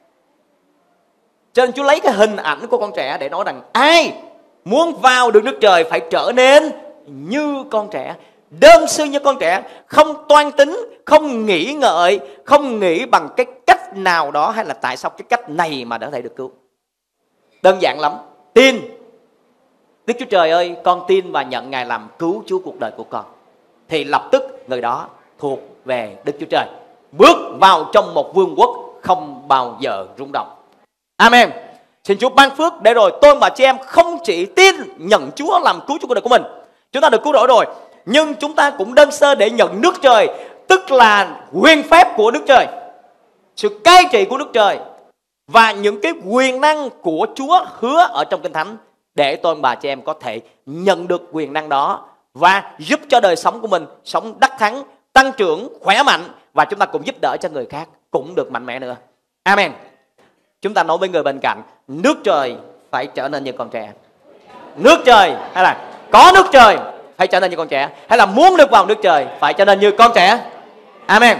Cho nên Chúa lấy cái hình ảnh của con trẻ để nói rằng ai muốn vào được nước trời phải trở nên như con trẻ, đơn sơ như con trẻ, không toan tính, không nghĩ ngợi, không nghĩ bằng cái cách nào đó hay là tại sao cái cách này mà đã thể được cứu. Đơn giản lắm. Tin Đức Chúa Trời ơi, con tin và nhận Ngài làm cứu Chúa cuộc đời của con, thì lập tức người đó thuộc về Đức Chúa Trời, bước vào trong một vương quốc không bao giờ rung động. Amen. Xin Chúa ban phước để rồi tôi và chị em không chỉ tin nhận Chúa làm cứu Chúa cuộc đời của mình, chúng ta được cứu rỗi rồi, nhưng chúng ta cũng đơn sơ để nhận nước trời, tức là quyền phép của Đức Trời, sự cai trị của Đức Trời và những cái quyền năng của Chúa hứa ở trong Kinh Thánh, để tôi và chị em có thể nhận được quyền năng đó và giúp cho đời sống của mình sống đắc thắng, tăng trưởng, khỏe mạnh, và chúng ta cũng giúp đỡ cho người khác cũng được mạnh mẽ nữa. Amen. Chúng ta nói với người bên cạnh, nước trời phải trở nên như con trẻ. Nước trời hay là có nước trời phải trở nên như con trẻ, hay là muốn được vào nước trời phải trở nên như con trẻ. Amen.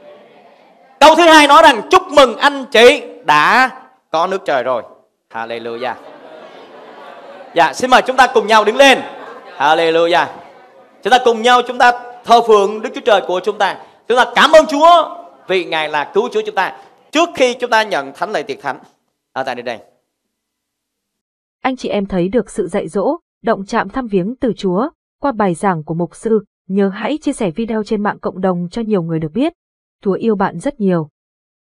Câu thứ hai nói rằng chúc mừng anh chị đã có nước trời rồi. Hallelujah. Dạ, xin mời chúng ta cùng nhau đứng lên. Hallelujah. Chúng ta cùng nhau chúng ta thờ phượng Đức Chúa Trời của chúng ta. Chúng ta cảm ơn Chúa vì Ngài là cứu Chúa chúng ta. Trước khi chúng ta nhận thánh lễ tiệc thánh ở tại đây. Anh chị em thấy được sự dạy dỗ, động chạm thăm viếng từ Chúa qua bài giảng của mục sư. Nhớ hãy chia sẻ video trên mạng cộng đồng cho nhiều người được biết. Chúa yêu bạn rất nhiều.